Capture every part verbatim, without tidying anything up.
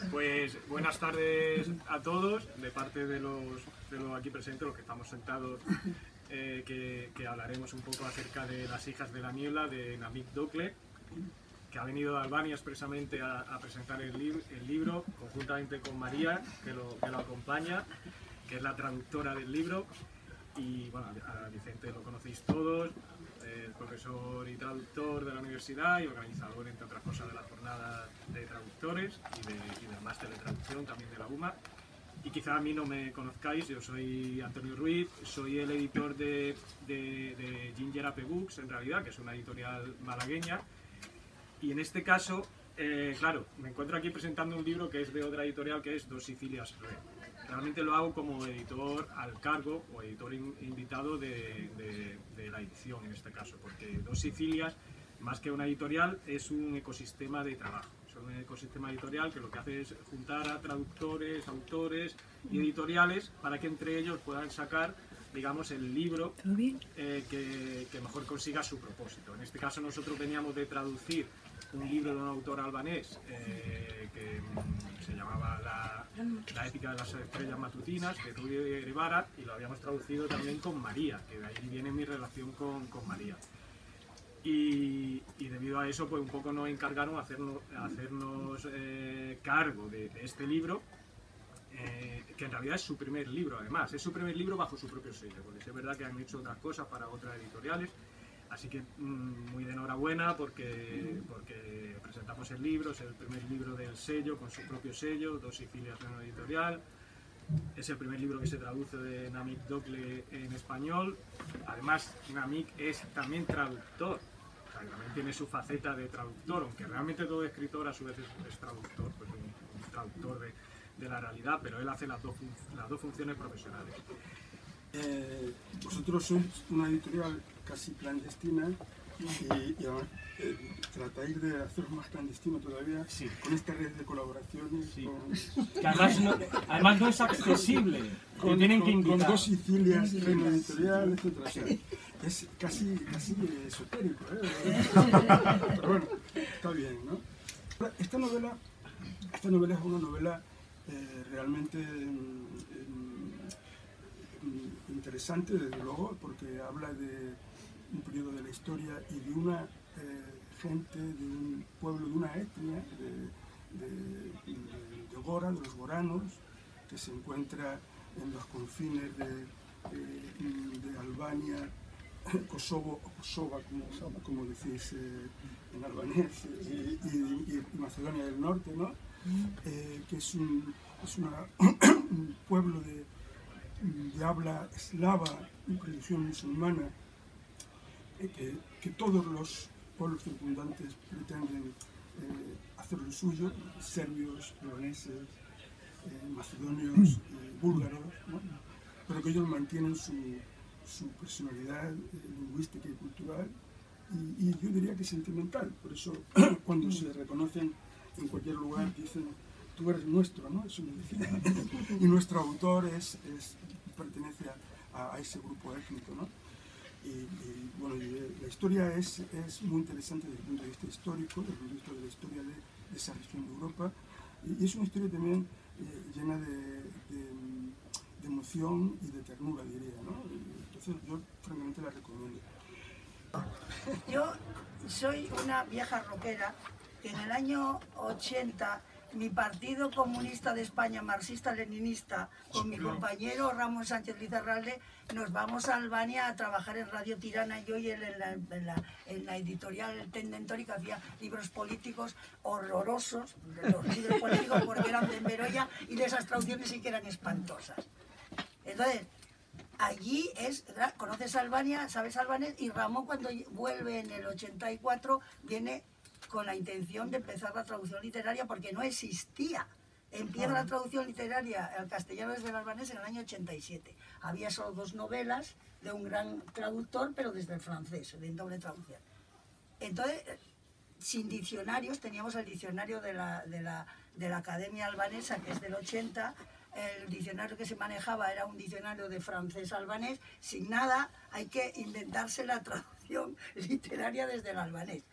Pues buenas tardes a todos, de parte de los, de los aquí presentes, los que estamos sentados, eh, que, que hablaremos un poco acerca de Las hijas de la niebla, de Namik Dokle, que ha venido de Albania expresamente a, a presentar el, lib el libro, conjuntamente con María, que lo, que lo acompaña, que es la traductora del libro. Y bueno, a Vicente lo conocéis todos, el profesor y traductor de la universidad y organizador, entre otras cosas, de la jornada de traductores y, de, y del máster de traducción también de la U M A. Y quizá a mí no me conozcáis, yo soy Antonio Ruiz, soy el editor de, de, de Ginger Ape Books, en realidad, que es una editorial malagueña. Y en este caso, eh, claro, me encuentro aquí presentando un libro que es de otra editorial, que es Dos Sicilias Red. Realmente lo hago como editor al cargo o editor in, invitado de, de, de la edición en este caso, porque Dos Sicilias, más que una editorial, es un ecosistema de trabajo. Es un ecosistema editorial que lo que hace es juntar a traductores, autores y editoriales para que entre ellos puedan sacar, digamos, el libro eh, que, que mejor consiga su propósito. En este caso nosotros veníamos de traducir un libro de un autor albanés eh, que mm, se llamaba la, la épica de las estrellas matutinas, de Rudi Guevara, y lo habíamos traducido también con María, que de ahí viene mi relación con, con María. Y, y debido a eso, pues un poco nos encargaron hacernos, hacernos eh, cargo de, de este libro, eh, que en realidad es su primer libro, además, es su primer libro bajo su propio sello, porque es verdad que han hecho otras cosas para otras editoriales. Así que mmm, muy de enhorabuena porque, porque presentamos el libro, es el primer libro del sello, con su propio sello, Dos Sicilias en una editorial. Es el primer libro que se traduce de Namik Dokle en español. Además, Namik es también traductor, o sea, también tiene su faceta de traductor, aunque realmente todo escritor a su vez es, es traductor, pues un, un traductor de, de la realidad, pero él hace las dos, las dos funciones profesionales. Eh, vosotros sois una editorial casi clandestina y, y eh, tratáis de hacerlo más clandestino todavía, sí, con esta red de colaboraciones. Sí. Con, que además, no, además no es accesible. Con, tienen con, que invitar. Con Dos Sicilias, Reino Editorial, etcétera. O sea, es casi, casi esotérico, ¿eh? Pero bueno, está bien, ¿no? Esta novela, esta novela es una novela eh, realmente eh, interesante, desde luego, porque habla de un periodo de la historia y de una eh, gente, de un pueblo, de una etnia, de, de, de, de Gora, de los goranos, que se encuentra en los confines de, de, de Albania, Kosovo, o Kosova, como, como decís eh, en albanés, y, y, y Macedonia del Norte, ¿no? Eh, que es un, es una, un pueblo de de habla eslava y religión musulmana, eh, que, que todos los pueblos circundantes pretenden eh, hacer lo suyo, serbios, albaneses, eh, macedonios, eh, búlgaros, ¿no? Pero que ellos mantienen su, su personalidad eh, lingüística y cultural y, y yo diría que sentimental. Por eso cuando se reconocen en cualquier lugar dicen: tú eres nuestro, ¿no? Eso me decía. Y nuestro autor es, es, pertenece a, a ese grupo étnico, ¿no? Y, y bueno, y la historia es, es muy interesante desde el punto de vista histórico, desde el punto de vista de la historia de, de esa región de Europa. Y, y es una historia también eh, llena de, de, de emoción y de ternura, diría, ¿no? Entonces yo francamente la recomiendo. Yo soy una vieja rockera que en el año ochenta mi Partido Comunista de España, marxista-leninista, con mi compañero Ramón Sánchez Lizarralde, nos vamos a Albania a trabajar en Radio Tirana y yo y él en la, en la, en la editorial Tendentori, que hacía libros políticos horrorosos, los libros políticos porque eran de Beroya y de esas traducciones sí que eran espantosas. Entonces, allí es, conoces Albania, sabes albanés, y Ramón cuando vuelve en el ochenta y cuatro viene con la intención de empezar la traducción literaria porque no existía. Empieza la traducción literaria al castellano desde el albanés en el año ochenta y siete. Había solo dos novelas de un gran traductor, pero desde el francés, en doble traducción. Entonces, sin diccionarios, teníamos el diccionario de la, de la, de la Academia Albanesa, que es del ochenta. El diccionario que se manejaba era un diccionario de francés-albanés. Sin nada, hay que inventarse la traducción literaria desde el albanés.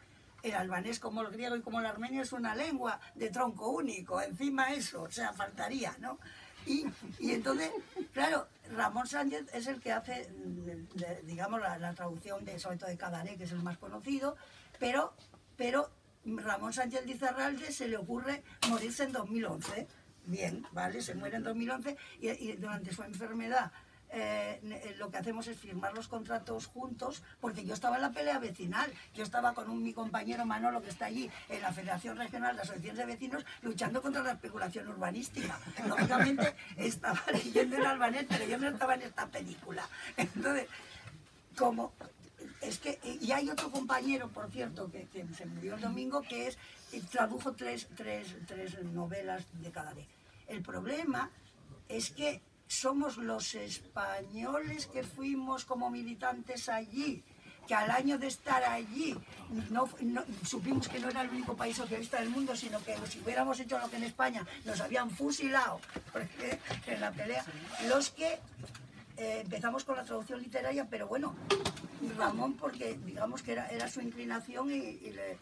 el albanés como el griego y como el armenio es una lengua de tronco único, encima eso, o sea, faltaría, ¿no? Y, y entonces, claro, Ramón Sánchez es el que hace, digamos, la, la traducción de, sobre todo de Cabaret, que es el más conocido, pero, pero Ramón Sánchez Lizarralde se le ocurre morirse en dos mil once, bien, ¿vale? Se muere en dos mil once y, y durante su enfermedad eh, lo que hacemos es firmar los contratos juntos, porque yo estaba en la pelea vecinal, yo estaba con un, mi compañero Manolo, que está allí en la Federación Regional de Asociaciones de Vecinos, luchando contra la especulación urbanística. Lógicamente estaba leyendo en albanés, pero yo no estaba en esta película. Entonces, como... Es que, y hay otro compañero, por cierto, que, que se murió el domingo, que es, tradujo tres, tres, tres novelas de Cabaret. El problema es que somos los españoles que fuimos como militantes allí, que al año de estar allí no, no, supimos que no era el único país socialista del mundo, sino que si hubiéramos hecho lo que en España nos habían fusilado, porque en la pelea, los que eh, empezamos con la traducción literaria, pero bueno, Ramón, porque digamos que era, era su inclinación y, y le...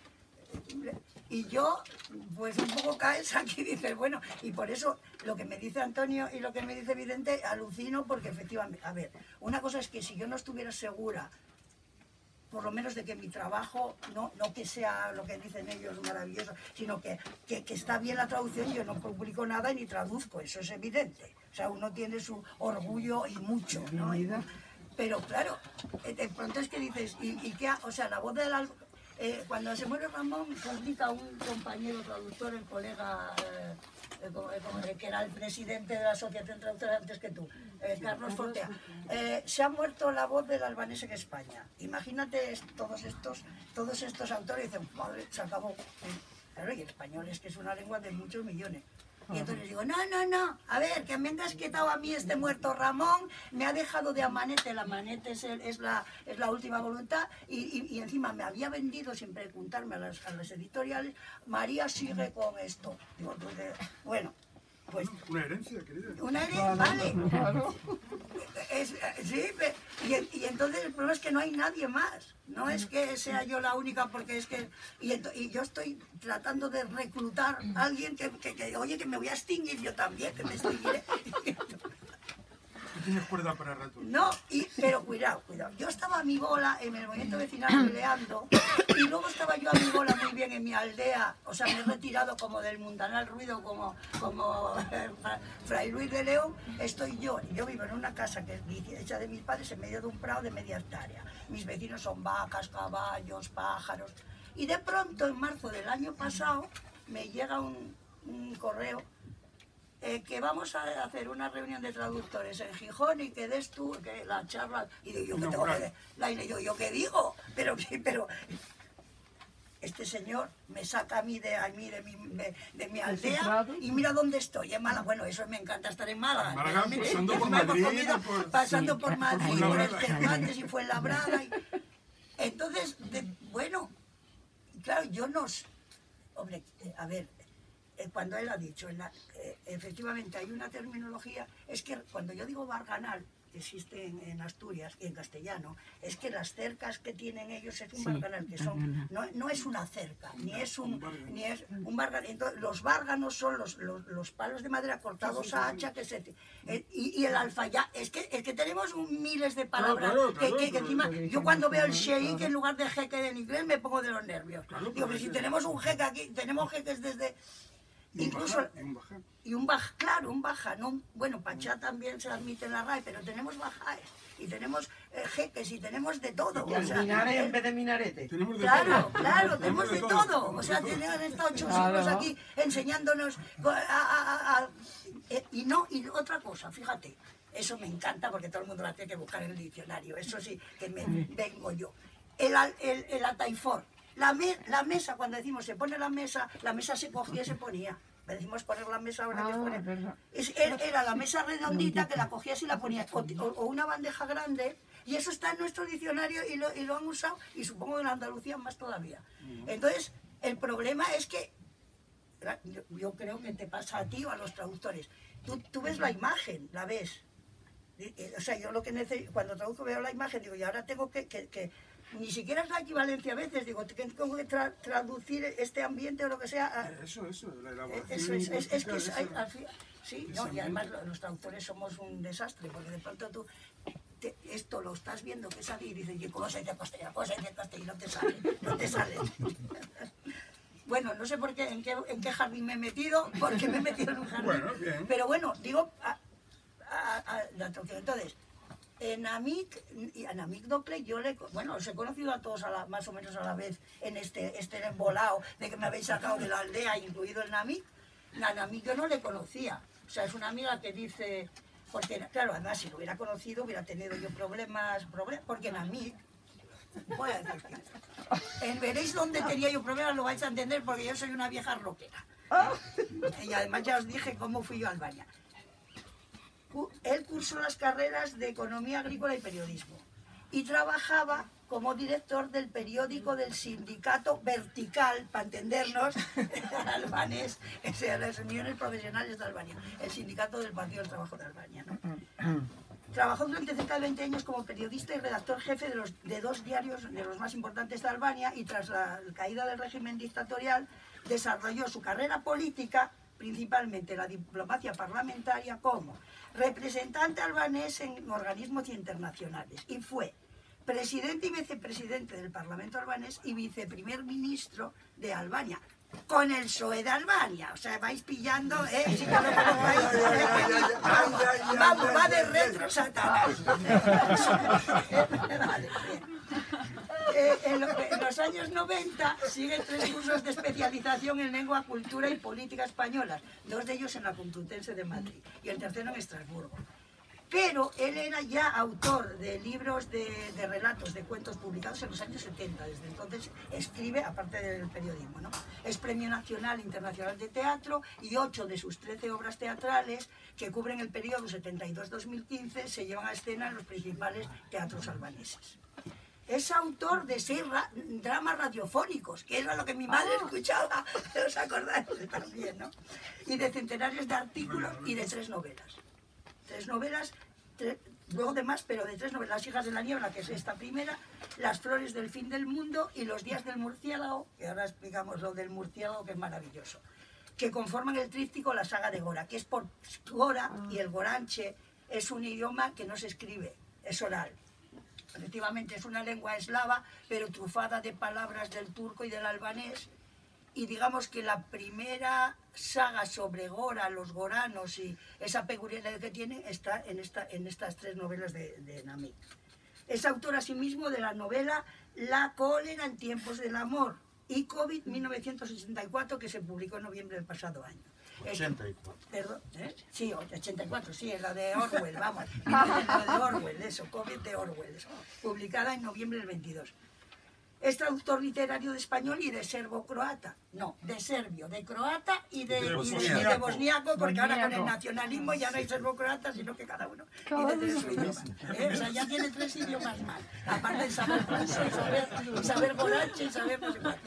Y yo, pues un poco caes aquí y dices, bueno, y por eso lo que me dice Antonio y lo que me dice Vidente, alucino, porque efectivamente, a ver, una cosa es que si yo no estuviera segura, por lo menos de que mi trabajo, no, no que sea lo que dicen ellos maravilloso, sino que, que, que está bien la traducción, yo no publico nada ni traduzco, eso es evidente. O sea, uno tiene su orgullo y mucho, ¿no? Pero claro, de pronto es que dices, ¿y, y qué? O sea, la voz de la... Eh, cuando se muere Ramón, publica un compañero traductor, el colega, eh, eh, que era el presidente de la Asociación Traductora antes que tú, eh, Carlos Fortea, eh, se ha muerto la voz del albanés en España. Imagínate todos estos, todos estos autores, dicen, madre, se acabó. Claro, y el español es que es una lengua de muchos millones. Y entonces digo, no, no, no, a ver, que me han desquitado a mí este muerto Ramón, me ha dejado de Amanete, el Amanete es, el, es, la, es la última voluntad, y, y, y encima me había vendido, sin preguntarme a las, a las editoriales, María sigue con esto. Digo, bueno, pues... Una herencia, querida. Una herencia, vale. Claro. Es, sí, y, y entonces el problema es que no hay nadie más. No es que sea yo la única, porque es que... Y, y yo estoy tratando de reclutar a alguien que, que, que, oye, que me voy a extinguir yo también, que me extinguiré. Tienes cuerda para rato. No, y, pero cuidado, cuidado. Yo estaba a mi bola en el movimiento vecinal peleando, y luego estaba yo a mi bola muy bien en mi aldea, o sea, me he retirado como del mundanal ruido, como, como Fray Luis de León, estoy yo. Yo vivo en una casa que es hecha de mis padres en medio de un prado de media hectárea. Mis vecinos son vacas, caballos, pájaros. Y de pronto, en marzo del año pasado, me llega un, un correo Eh, que vamos a hacer una reunión de traductores en Gijón y que des tú que la charla, y digo, yo qué tengo que la y yo, yo qué digo, pero pero este señor me saca a mí de a mí de mi, de, de mi aldea y mira dónde estoy, en Málaga. Bueno, eso me encanta estar en Málaga. Málaga pasando por Madrid, comido, por, pasando sí, por Madrid, por, por el Cervantes y Fuenlabrada. Y, entonces, de, bueno, claro, yo no, hombre, a ver. Cuando él ha dicho, en la, eh, efectivamente hay una terminología, es que cuando yo digo barganal, que existe en, en Asturias y en castellano, es que las cercas que tienen ellos es un sí, barganal, que son, no, no es una cerca, ni es un, ni es un barganal. Entonces, los bárganos son los, los, los palos de madera cortados a hacha, que se, eh, y, y el alfayá, es que, es que tenemos un, miles de palabras, claro, claro, que, que, que encima, yo cuando veo el sheik en lugar de jeque en inglés me pongo de los nervios. Claro, digo, que si tenemos un jeque aquí, tenemos jeques desde... Y incluso baja, y un baja. Y un baja, claro, un baja, no, bueno, Pachá también se admite en la R A E, pero tenemos bajaes, y tenemos eh, jeques, y tenemos de todo. Y o sea, minare en vez de minarete. Tenemos de claro, todo. claro, tenemos de todo. O sea, han estado ocho siglos aquí enseñándonos a, a, a, a, y no, y otra cosa, fíjate, eso me encanta porque todo el mundo la tiene que buscar en el diccionario, eso sí, que me vengo yo. El, el, el ataifor. La, me, la mesa, cuando decimos se pone la mesa, la mesa se cogía y se ponía. Decimos poner la mesa ahora, ah, que pone. Es, era la mesa redondita que la cogías y la ponías, o, o una bandeja grande, y eso está en nuestro diccionario y lo, y lo han usado, y supongo que en Andalucía más todavía. Entonces, el problema es que, yo, yo creo que te pasa a ti o a los traductores, tú, tú ves la imagen, la ves. O sea, yo lo que necesito, cuando traduzco veo la imagen, digo, y ahora tengo que... que, que ni siquiera es la equivalencia a veces, digo, tengo que tra traducir este ambiente o lo que sea. A, eso, eso, la elaboración eso es, es, es que es, hay, eso, al fin, sí, no, y además los traductores somos un desastre, porque de pronto tú te, esto lo estás viendo que sale y dices, ¿cómo se dice castellano? ¿Cómo se dice castellano? Y no te sale, no te sale. Bueno, no sé por qué, en qué, en qué jardín me he metido, porque me he metido en un jardín. Bueno, bien. Pero bueno, digo, a, a, a la traducción. Entonces, en Namik, y a Namik Dokle yo le, bueno, os he conocido a todos a la, más o menos a la vez en este, este embolado de que me habéis sacado de la aldea, incluido el Namik. A Namik yo no le conocía. O sea, es una amiga que dice, porque claro, además si lo hubiera conocido hubiera tenido yo problemas, problemas porque Namik, voy a decir que en veréis dónde tenía yo problemas, lo vais a entender porque yo soy una vieja rockera. Y además ya os dije cómo fui yo a Albania. Él cursó las carreras de Economía Agrícola y Periodismo y trabajaba como director del periódico del sindicato Vertical, para entendernos, albanés, o sea, las uniones profesionales de Albania, el sindicato del Partido del Trabajo de Albania, ¿no? Trabajó durante cerca de veinte años como periodista y redactor jefe de, los, de dos diarios de los más importantes de Albania y tras la caída del régimen dictatorial desarrolló su carrera política, principalmente la diplomacia parlamentaria, como representante albanés en organismos internacionales y fue presidente y vicepresidente del Parlamento albanés y viceprimer ministro de Albania, con el P S O E de Albania. O sea, vais pillando, ¿eh? Sí, claro, claro, vais, vamos, vamos, va de retro Satanás. Vale, bien. Eh, en, lo, en los años noventa sigue tres cursos de especialización en lengua, cultura y política españolas, dos de ellos en la Complutense de Madrid y el tercero en Estrasburgo. Pero él era ya autor de libros de, de relatos, de cuentos publicados en los años setenta. Desde entonces escribe, aparte del periodismo, ¿no? Es Premio Nacional e Internacional de Teatro y ocho de sus trece obras teatrales que cubren el periodo setenta y dos a dos mil quince se llevan a escena en los principales teatros albaneses. Es autor de seis ra dramas radiofónicos, que era lo que mi madre escuchaba, ¿os acordáis? También, ¿no? Y de centenares de artículos y de tres novelas. Tres novelas, tre luego de más, pero de tres novelas: Las hijas de la niebla, que es esta primera, Las flores del fin del mundo y Los días del murciélago, que ahora explicamos lo del murciélago, que es maravilloso, que conforman el tríptico La saga de Gora, que es por Gora, y el goranche es un idioma que no se escribe, es oral. Efectivamente es una lengua eslava, pero trufada de palabras del turco y del albanés, y digamos que la primera saga sobre Gora, los goranos y esa peculiaridad que tiene está en, esta, en estas tres novelas de, de Namik. Es autor asimismo de la novela La cólera en tiempos del amor y COVID mil novecientos ochenta y cuatro, que se publicó en noviembre del pasado año. ochenta y cuatro. Perdón, ¿eh? Sí, ochenta y cuatro, sí, es la de Orwell, vamos. La de Orwell, eso, COVID de Orwell, eso, publicada en noviembre del veintidós. Es traductor literario de español y de serbo-croata. No, de serbio, de croata y de, de, y de, y de bosniaco, porque ahora con el nacionalismo ya no hay serbo-croata, sino que cada uno tiene su idioma. ¿Eh? O sea, ya tiene tres idiomas más. Aparte de saber ruso y saber, y saber gorache y saber no sé cuánto.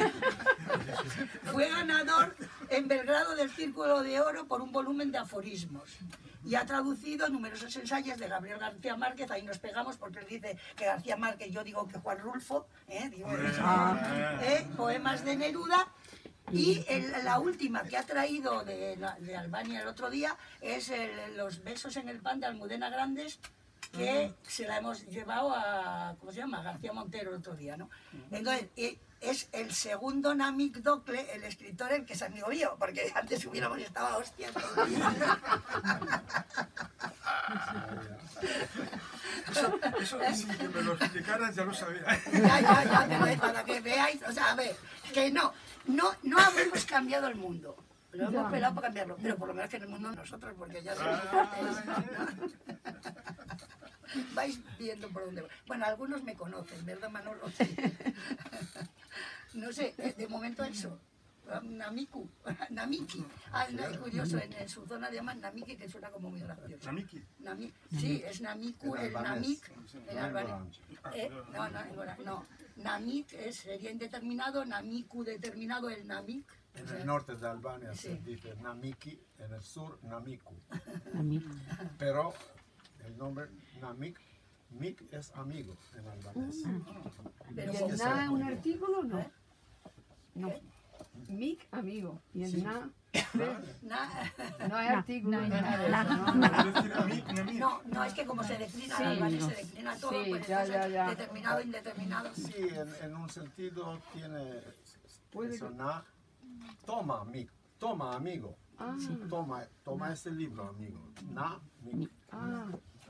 Fue ganador en Belgrado del Círculo de Oro por un volumen de aforismos. Y ha traducido numerosos ensayos de Gabriel García Márquez. Ahí nos pegamos porque él dice que García Márquez, yo digo que Juan Rulfo, ¿eh? Digo, ah. ¿eh? Poemas de Neruda. Y el, la última que ha traído de, de Albania el otro día es el, Los besos en el pan de Almudena Grandes, que uh-huh. se la hemos llevado a, ¿cómo se llama? García Montero el otro día, ¿no? Uh-huh. Entonces, es el segundo Namik Dokle, el escritor, el que es amigo mío, porque antes hubiéramos estado a hostias. Eso, eso si me lo explicaras ya lo sabía. Ya, ya, ya, pero para que veáis, o sea, a ver, que no, no, no habremos cambiado el mundo. Lo hemos ya. pelado para cambiarlo, pero por lo menos que en el mundo nosotros, porque ya somos fuertes, ¿no? Vais viendo por dónde va. Bueno, algunos me conocen, ¿verdad, Manolo? Sí. No sé, de momento eso. Namiku, Namiki. Ah, es curioso, en, en su zona llaman Namiki, que suena como muy gracioso. ¿Namiki? Nami, sí, es Namiku, el Namik, el albanés. Eh, no, no, no. Namik es, sería indeterminado, Namiku determinado, el Namik. En el norte de Albania sí. se dice Namiki, en el sur Namiku. Pero el nombre Namik Mick es amigo en albanés. Pero ¿Y con- el na es un artículo? No. ¿Eh? No. Mic, amigo. Y el na na- no es artículo ni nada de eso. No, Es decir, a mí, a mí. no, no, es que como se declina Sí, el albanés, no. se declina todo, Sí, pues ya, entonces ya, ya. determinado, indeterminado. Sí, en, en un sentido tiene Puede eso, que- na, toma, Mick, toma, amigo. Ah. Toma, toma este libro, amigo. Na, Mick. Ah,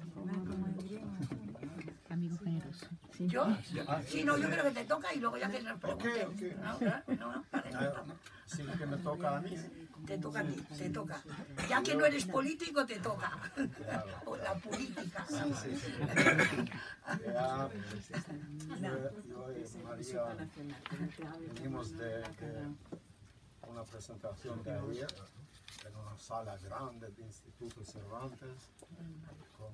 Amigo generoso. Yo, sí, no, yo creo que te toca y luego ya que nos pregunten. Ok, ok. No, ¿verdad? no, no, vale, no, Ah, sí, que me toca a mí. ¿eh? te toca a ti, te toca. Ya que no eres político, te toca. O la política. Sí, sí, sí. Ya, yo, yo y María venimos de, de una presentación de ayer en una sala grande de Instituto Cervantes con,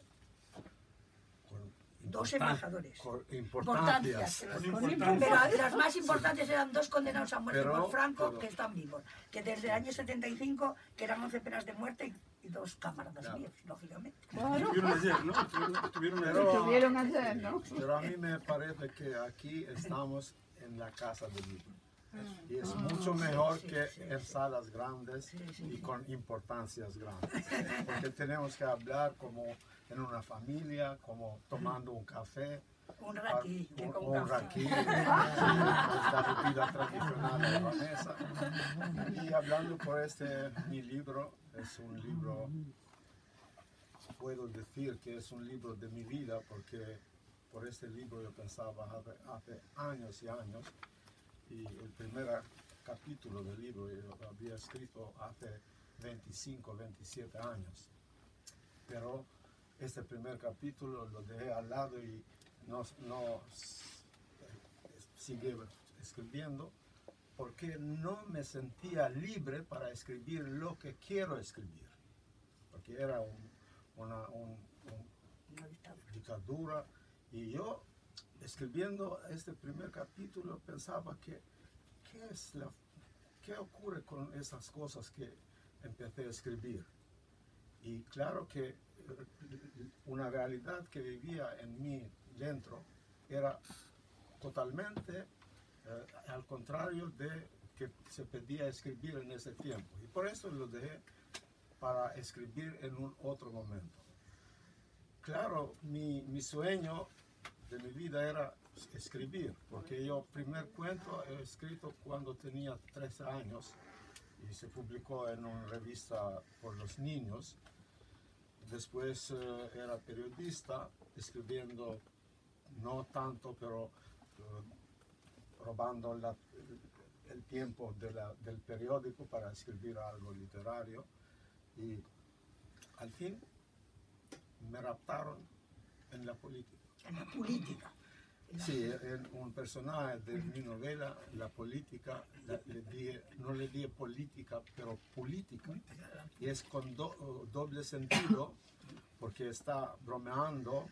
con Dos importan- embajadores. con Importancias. importancias. Pero las más importantes eran dos condenados a muerte Pero- por Franco pero- que están vivos. Que desde el año setenta y cinco, que eran once penas de muerte y, y dos camaradas Claro. míos, lógicamente. Estuvieron ayer, ¿no? Estuvieron, estuvieron ayer. Pero- estuvieron ayer, ¿no? Pero a mí me parece que aquí estamos en la casa del libro. Y es mucho mejor que en salas grandes y con importancias grandes. Porque tenemos que hablar como en una familia, como tomando un café. Un ratí, que o- con o un café. raquí, la bebida tradicional albanesa. Y hablando por este, mi libro, es un libro, puedo decir que es un libro de mi vida, porque por este libro yo pensaba hace, hace años y años, y el primer capítulo del libro yo lo había escrito hace veinticinco, veintisiete años. Pero este primer capítulo lo dejé al lado y no, no sigue escribiendo porque no me sentía libre para escribir lo que quiero escribir. Porque era un- una un- un dictadura y yo escribiendo este primer capítulo pensaba que ¿qué, es la, ¿qué ocurre con esas cosas que empecé a escribir? Y claro que eh, una realidad que vivía en mí dentro era totalmente eh, al contrario de que se pedía escribir en ese tiempo. Y por eso lo dejé para escribir en un otro momento. Claro, mi, mi sueño de mi vida era escribir, porque yo primer cuento he escrito cuando tenía trece años y se publicó en una revista por los niños. Después eh, era periodista, escribiendo, no tanto, pero eh, robando la- el, el tiempo de la- del periódico para escribir algo literario. Y al fin me raptaron en la política. En la política. Sí, en un personaje de mi novela, la política, la- le dije, no le dije política, pero política. Y es con do- doble sentido, porque está bromeando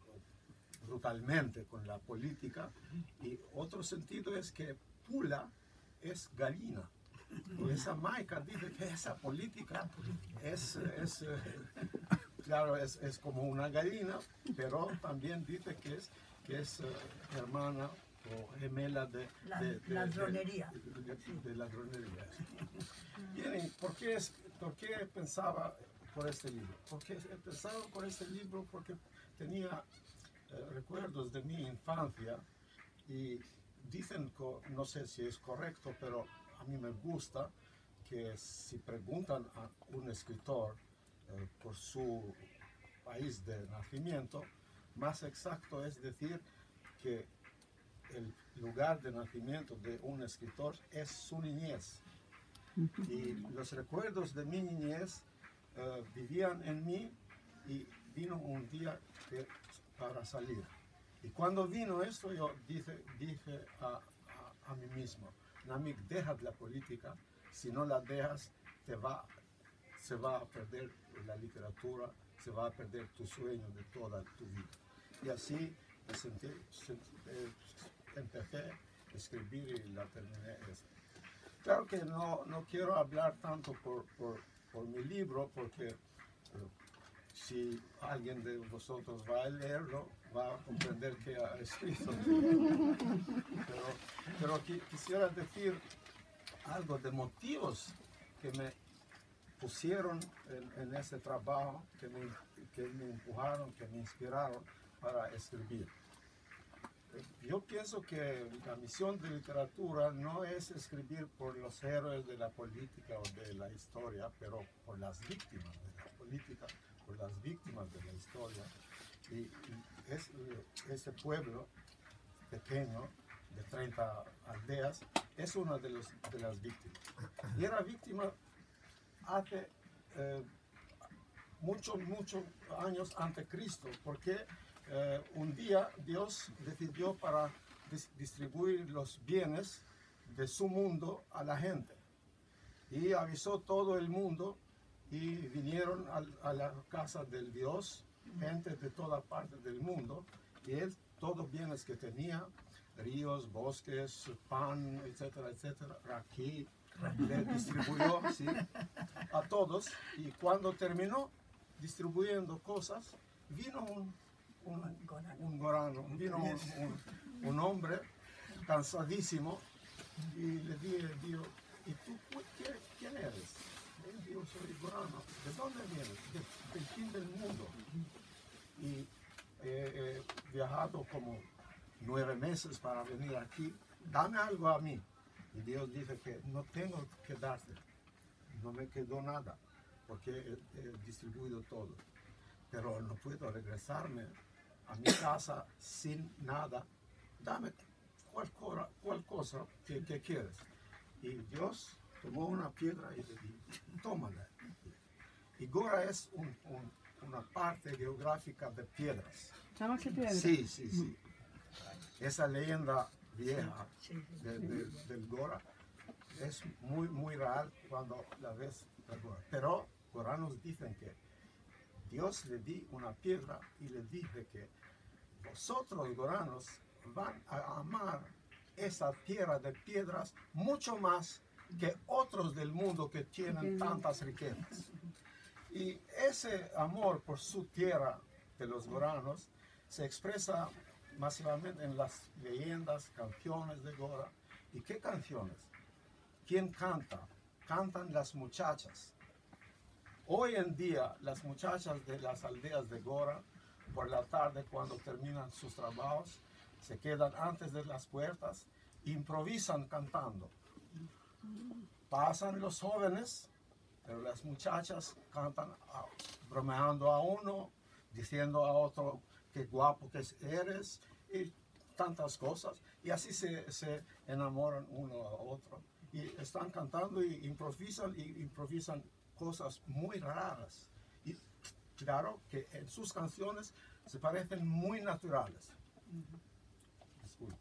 brutalmente con la política. Y otro sentido es que pula es gallina. Y esa Maica dice que esa política es, es eh, claro, es, es como una gallina, pero también dice que es que es eh, hermana o gemela de, La- de, de- ladronería. de- de- de ladronería. Bien, ¿y ¿por qué, es, ¿por qué pensaba por este libro? Porque he pensado por este libro porque tenía eh, recuerdos de mi infancia y dicen, co- no sé si es correcto, pero a mí me gusta que si preguntan a un escritor eh, por su país de nacimiento, más exacto es decir que el lugar de nacimiento de un escritor es su niñez. Y los recuerdos de mi niñez eh, vivían en mí y vino un día que- para salir. Y cuando vino esto, yo dije, dije a, a- a mí mismo, Namik, deja la política, si no la dejas, te va, se va a perder la literatura, se va a perder tu sueño de toda tu vida. Y así me sentí, sentí- eh, empecé a escribir y la terminé. esta. Claro que no, no quiero hablar tanto por, por, por mi libro, porque eh, si alguien de vosotros va a leerlo, va a comprender qué ha escrito. Pero, pero qui- quisiera decir algo de motivos que me pusieron en, en ese trabajo, que me, que me empujaron, que me inspiraron para escribir. Yo pienso que la misión de literatura no es escribir por los héroes de la política o de la historia, pero por las víctimas de la política, por las víctimas de la historia. Y, y es, eh, ese pueblo pequeño, de treinta aldeas, es una de, los, de las víctimas. Y era víctima hace eh, muchos, muchos años antes de Cristo, porque eh, un día Dios decidió para dis- distribuir los bienes de su mundo a la gente. Y avisó todo el mundo y vinieron al- a, la casa del Dios, gente de toda parte del mundo, y él todos los bienes que tenía, ríos, bosques, pan, etcétera, etcétera, aquí le distribuyó, ¿sí?, a todos. Y cuando terminó distribuyendo cosas, vino un, un, un gorano, vino un, un- un hombre cansadísimo y le dije, digo, ¿y tú quién, quién eres? Él dijo, soy gorano. ¿De dónde vienes? De- del fin del mundo. Y he viajado como nueve meses para venir aquí. Dame algo a mí. Y Dios dice que no tengo que darte. No me quedó nada, porque he, he distribuido todo. Pero no puedo regresarme a mi casa sin nada. Dame cual, cora- cual cosa que, que quieres. Y Dios tomó una piedra y le dijo, tómala. Y Gora es un- un- una parte geográfica de piedras. Llámase piedra. Sí, sí, sí. Esa leyenda vieja Sí, sí. de- de- del Gora es muy, muy real cuando la ves. del Gora. Pero goranos dicen que Dios le di una piedra y le dije que vosotros, goranos, van a amar esa tierra de piedras mucho más que otros del mundo que tienen tantas riquezas. Y ese amor por su tierra de los goranos se expresa masivamente en las leyendas, canciones de Gora. ¿Y qué canciones? ¿Quién canta? Cantan las muchachas. Hoy en día, las muchachas de las aldeas de Gora, por la tarde cuando terminan sus trabajos, se quedan antes de las puertas, improvisan cantando. Pasan los jóvenes, pero las muchachas cantan ah, bromeando a uno, diciendo a otro qué guapo que eres y tantas cosas. Y así se, se enamoran uno a otro. Y están cantando y improvisan y improvisan cosas muy raras. Y claro que en sus canciones se parecen muy naturales. Disculpe.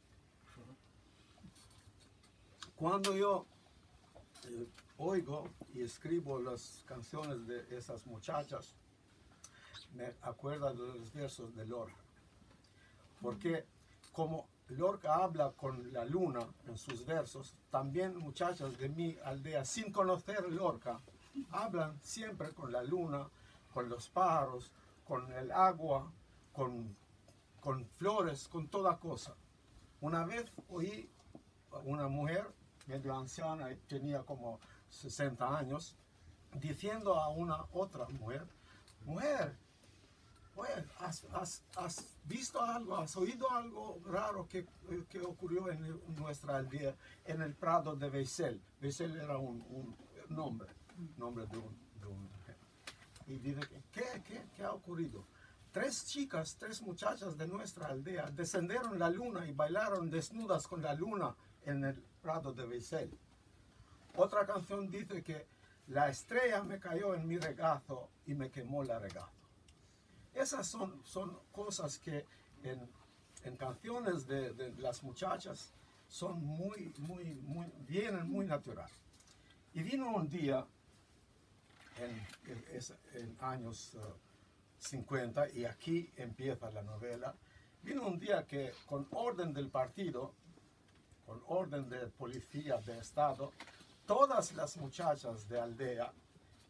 Cuando yo eh, oigo y escribo las canciones de esas muchachas, me acuerdo de los versos de Lorca. Porque como Lorca habla con la luna en sus versos, también muchachas de mi aldea, sin conocer Lorca, hablan siempre con la luna, con los pájaros, con el agua, con, con flores, con toda cosa. Una vez oí a una mujer medio anciana, tenía como sesenta años, diciendo a una otra mujer, mujer, oye, ¿has, has, has visto algo, has oído algo raro que, que ocurrió en, el- en nuestra aldea, en el prado de Beisel? Beisel era un, un nombre, nombre de un, de un... Y dice, ¿qué, qué, ¿qué ha ocurrido? Tres chicas, tres muchachas de nuestra aldea descendieron la luna y bailaron desnudas con la luna en el prado de Beisel. Otra canción dice que la estrella me cayó en mi regazo y me quemó la regazo. Esas son, son cosas que en, en canciones de, de las muchachas son muy, muy, muy, vienen muy natural. Y vino un día, en, en, es- en años uh, cincuenta, y aquí empieza la novela, vino un día que con orden del partido, con orden de policía de Estado, todas las muchachas de aldea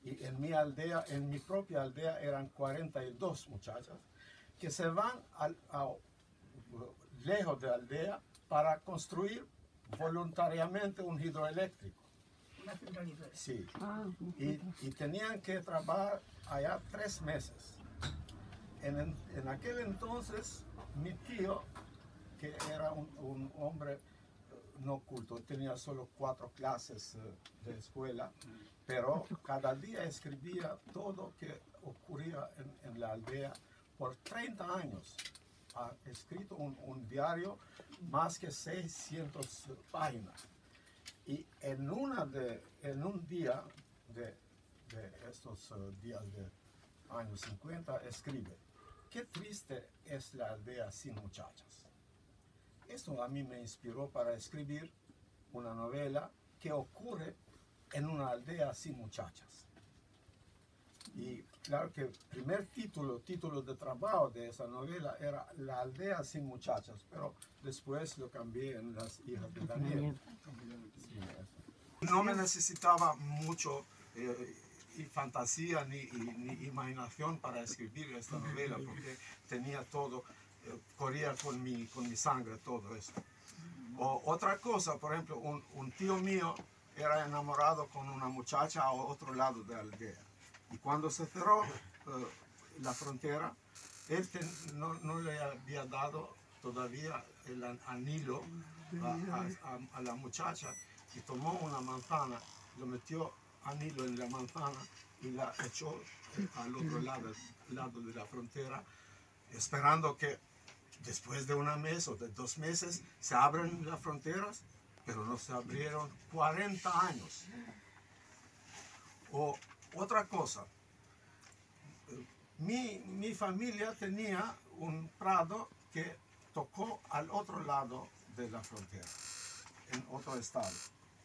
Y en mi aldea, en mi propia aldea, eran cuarenta y dos muchachas que se van al, a, lejos de la aldea para construir voluntariamente un hidroeléctrico. Una central hidroeléctrica. Sí. Ah, Y, y tenían que trabajar allá tres meses. En, en aquel entonces, mi tío, que era un, un hombre no culto, tenía solo cuatro clases uh, de escuela, pero cada día escribía todo lo que ocurría en, en la aldea por treinta años. Ha escrito un, un diario más que seiscientas páginas. Y en, una de, en un día de, de estos uh, días de años cincuenta escribe: qué triste es la aldea sin muchachas. Esto a mí me inspiró para escribir una novela que ocurre en una aldea sin muchachas. Y claro que el primer título, título de trabajo de esa novela era La aldea sin muchachas, pero después lo cambié en Las hijas de Daniel. Sí, no me necesitaba mucho eh, y fantasía ni, y, ni imaginación para escribir esta novela, porque tenía todo, eh, corría con mi, con mi sangre todo esto. O otra cosa, por ejemplo, un, un tío mío era enamorado con una muchacha a otro lado de la aldea. Y cuando se cerró eh, la frontera, él te, no, no le había dado todavía el anillo a, a, a, a la muchacha, y tomó una manzana, lo metió anillo en la manzana y la echó eh, al otro lado, lado de la frontera, esperando que después de un mes o de dos meses se abran las fronteras, pero no se abrieron cuarenta años. O otra cosa, mi, mi familia tenía un prado que tocó al otro lado de la frontera, en otro estado.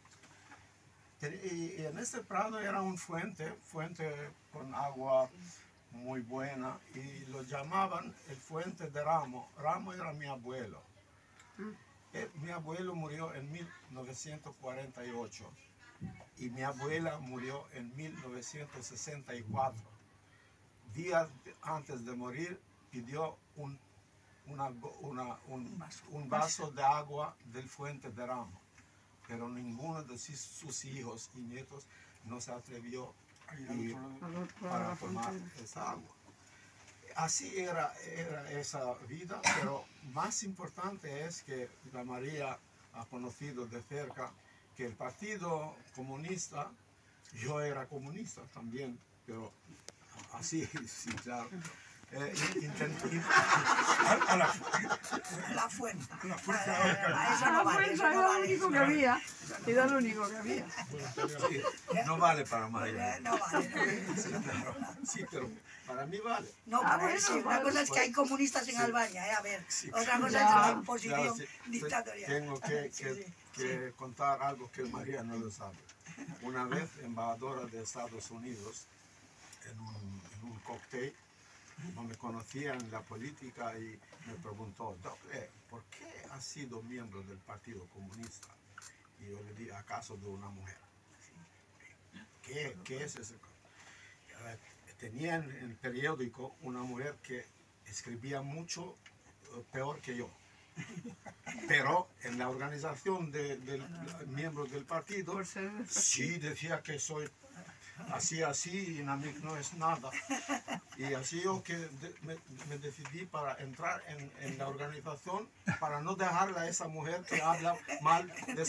Y en este prado era un fuente, fuente con agua muy buena, y lo llamaban el fuente de Ramo. Ramo era mi abuelo. Eh, mi abuelo murió en mil novecientos cuarenta y ocho y mi abuela murió en mil novecientos sesenta y cuatro. Días antes de morir pidió un, una, una, un, un vaso de agua del fuente de Ramo, pero ninguno de sus hijos y nietos no se atrevió a ir para tomar esa agua. Así era, era esa vida, pero más importante es que la María ha conocido de cerca que el Partido Comunista, yo era comunista también, pero así, sí, claro. Eh, intent, intent, a la, la fuerza. La fuerza. A eso no vale. Eso no era vale. lo único que había. Era lo único que había. Sí, no vale para María. No vale. No. Sí, claro. Sí, pero para mí vale. No, Ah, pero bueno, sí, una vale. cosa es que hay comunistas en Sí. Albania, ¿eh? A ver. Sí. Otra cosa Ya. es la imposición Claro, sí. dictatorial. Tengo que, Sí, que, sí. que contar algo que María no lo sabe. Una vez, embajadora de Estados Unidos, en un, en un cóctel, no me conocía en la política y me preguntó: Doble, ¿por qué has sido miembro del Partido Comunista? Y yo le dije: ¿acaso de una mujer? ¿Qué, qué es ese? Eh, Tenía en el periódico una mujer que escribía mucho eh, peor que yo. Pero en la organización de, de miembros del partido, Por ser- sí decía que soy así, así, y Namik no es nada. Y así yo que de- me, me decidí para entrar en, en la organización, para no dejarla a esa mujer que habla mal de...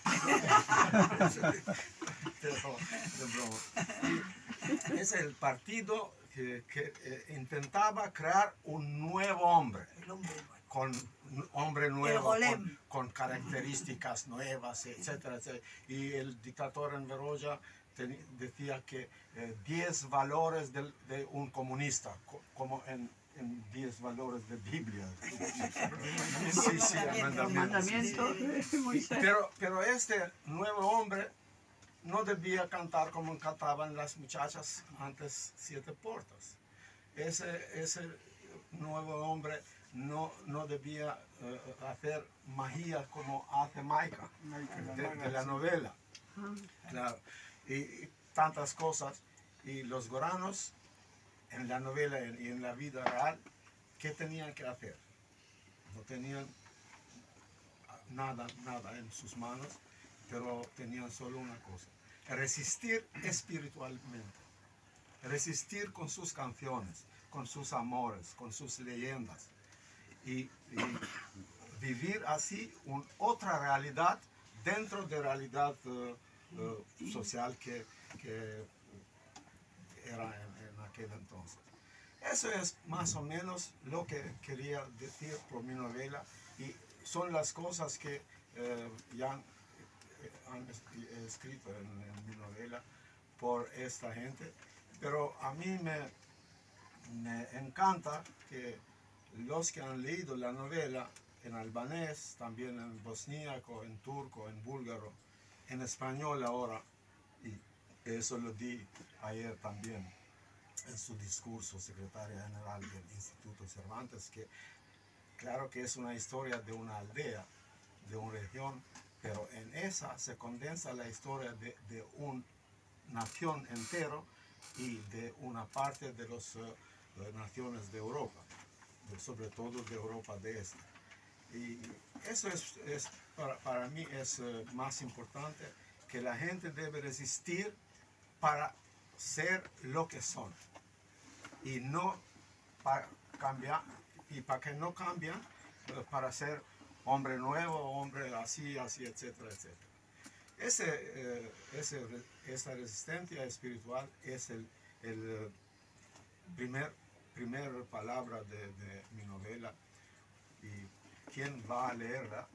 Pero, de broma. Y es el partido que, que eh, intentaba crear un nuevo hombre, El hombre nuevo. con un hombre nuevo, golem. con, con características nuevas, etcétera, etcétera. Y el dictador en Veroya teni- decía que eh, diez valores del- de un comunista, co- como en, en diez valores de Biblia. Sí, sí, el Los mandamiento. mandamientos de Moisés. Pero, pero este nuevo hombre no debía cantar como cantaban las muchachas antes Siete Puertas. Ese, ese nuevo hombre no, no debía eh, hacer magia como hace Maika de, de la novela. Claro. Y, y tantas cosas. Y los goranos, en la novela y en la vida real, ¿qué tenían que hacer? No tenían nada, nada en sus manos, pero tenían solo una cosa: resistir espiritualmente, resistir con sus canciones, con sus amores, con sus leyendas, y, y vivir así un, otra realidad dentro de realidad uh, uh, social que, que era en, en aquel entonces. Eso es más o menos lo que quería decir por mi novela, y son las cosas que eh, ya han escrito en, en mi novela por esta gente. Pero a mí me, me encanta que los que han leído la novela en albanés, también en bosníaco, en turco, en búlgaro, en español ahora, y eso lo di ayer también en su discurso, secretaria general del Instituto Cervantes, que claro que es una historia de una aldea, de una región, pero en esa se condensa la historia de, de una nación entero y de una parte de las uh, naciones de Europa, de, sobre todo de Europa de Este. Y eso es, es para, para mí es uh, más importante, que la gente debe resistir para ser lo que son, y no para cambiar, y para que no cambian, uh, para ser hombre nuevo, hombre así, así, etcétera, etcétera. Ese, eh, ese, esa resistencia espiritual es el, el primer, primer palabra de, de mi novela, y quien va a leerla,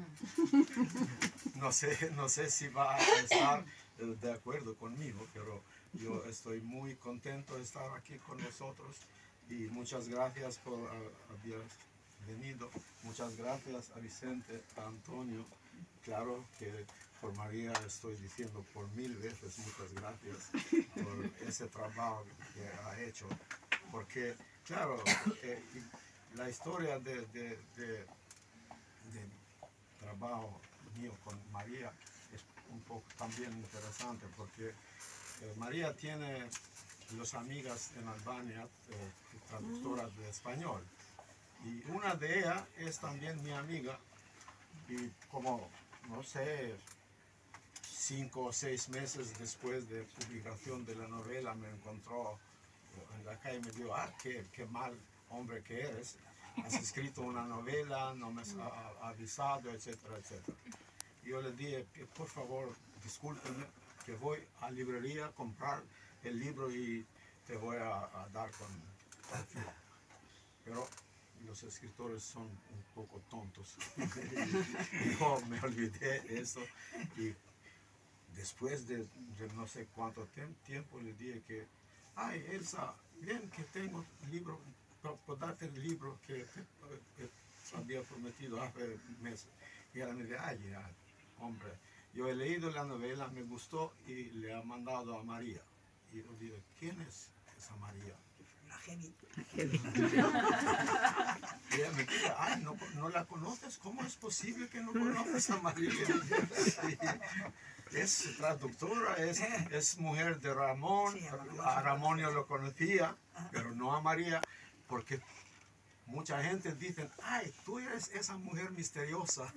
no sé, no sé si va a estar de acuerdo conmigo, pero yo estoy muy contento de estar aquí con nosotros, y muchas gracias por haber venido. Muchas gracias a Vicente, a Antonio. Claro que por María estoy diciendo por mil veces muchas gracias por ese trabajo que ha hecho, porque claro, eh, la historia de, de, de, de trabajo mío con María es un poco también interesante, porque eh, María tiene dos amigas en Albania, eh, traductoras de español, y una de ellas es también mi amiga, y como, no sé, cinco o seis meses después de publicación de la novela me encontró en la calle y me dijo: ah, qué, qué mal hombre que eres, has escrito una novela, no me has avisado, etcétera, etcétera. Y yo le dije: por favor, discúlpeme, que voy a la librería a comprar el libro y te voy a, a dar con, con firma. Pero los escritores son un poco tontos. Y yo me olvidé de eso, y después de, de no sé cuánto tiempo le dije que: ay, Elsa, bien que tengo el libro, por darte el libro que, que, que había prometido hace meses. Y ella me dice: ay, ya, hombre, yo he leído la novela, me gustó, y le ha mandado a María. Y yo digo: ¿quién es esa María? La Geni. Y ella me dice: ay, ¿no, no la conoces? ¿Cómo es posible que no conoces a María? Y es traductora, es, es mujer de Ramón. Sí, a Ramón yo lo conocía, pero no a María, porque mucha gente dice: ay, tú eres esa mujer misteriosa.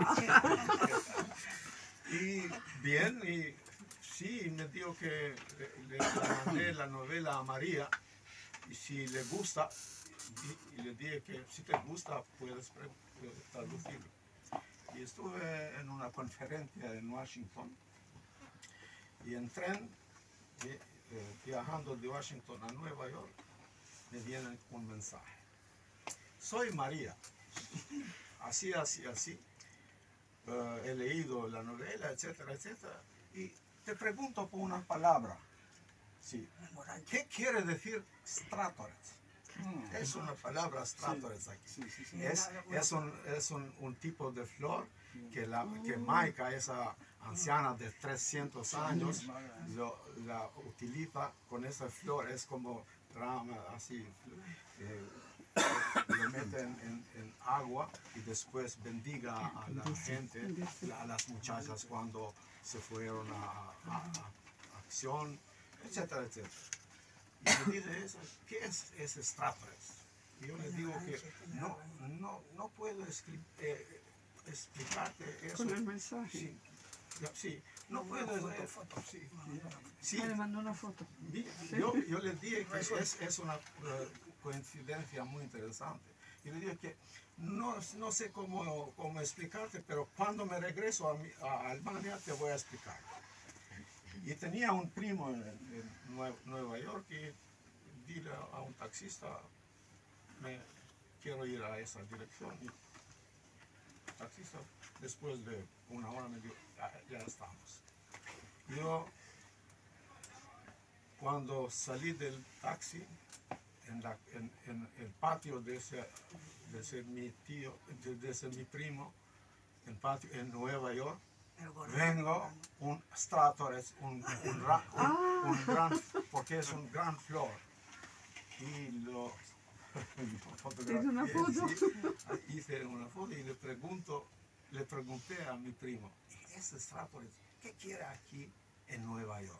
Y bien, y sí, me dijo que le, le mandé la novela a María, y si le gusta, y, y le dije que si te gusta puedes traducirlo. Y estuve en una conferencia en Washington, y en tren, eh, viajando de Washington a Nueva York, me viene un mensaje: soy María, así, así, así, uh, he leído la novela, etcétera, etcétera, y te pregunto por una palabra. Sí. ¿Qué quiere decir stratores? Es una palabra stratores aquí. Sí, sí, sí. Es, es, un, es un, un tipo de flor que, la, que Maika, esa anciana de trescientos años, lo, la utiliza con esa flor. Es como rama así, eh, lo mete en, en, en agua y después bendiga a la gente, a las muchachas cuando se fueron a, a, a acción, etcétera, etcétera. Y me dice eso, ¿qué es ese Stradores? Y yo le digo que no, no, no puedo escri- eh, explicarte eso. Con el mensaje. Sí, yo- sí, no puedo. eh, sí, sí. Ah, le mandó una foto. Vi- Yo, yo le dije que es, es una eh, coincidencia muy interesante. Y le dije que no, no sé cómo, cómo explicarte, pero cuando me regreso a, mi- a Alemania te voy a explicar. Y tenía un primo en, en Nue- Nueva York y dile a un taxista, me quiero ir a esa dirección. Y el taxista, después de una hora, me dijo, "Ah, ya estamos". Yo, cuando salí del taxi, en, la- en- en el patio de ese, de ese mi tío, de, de ese mi primo, en patio en Nueva York, vengo un Stradores, un, un, ra- un- un gran, porque es un gran flor. Y lo fotografié, ¿Hizo una foto? sí, hice una foto y le pregunto, le pregunté a mi primo, ¿ese Stradores qué quiere aquí en Nueva York?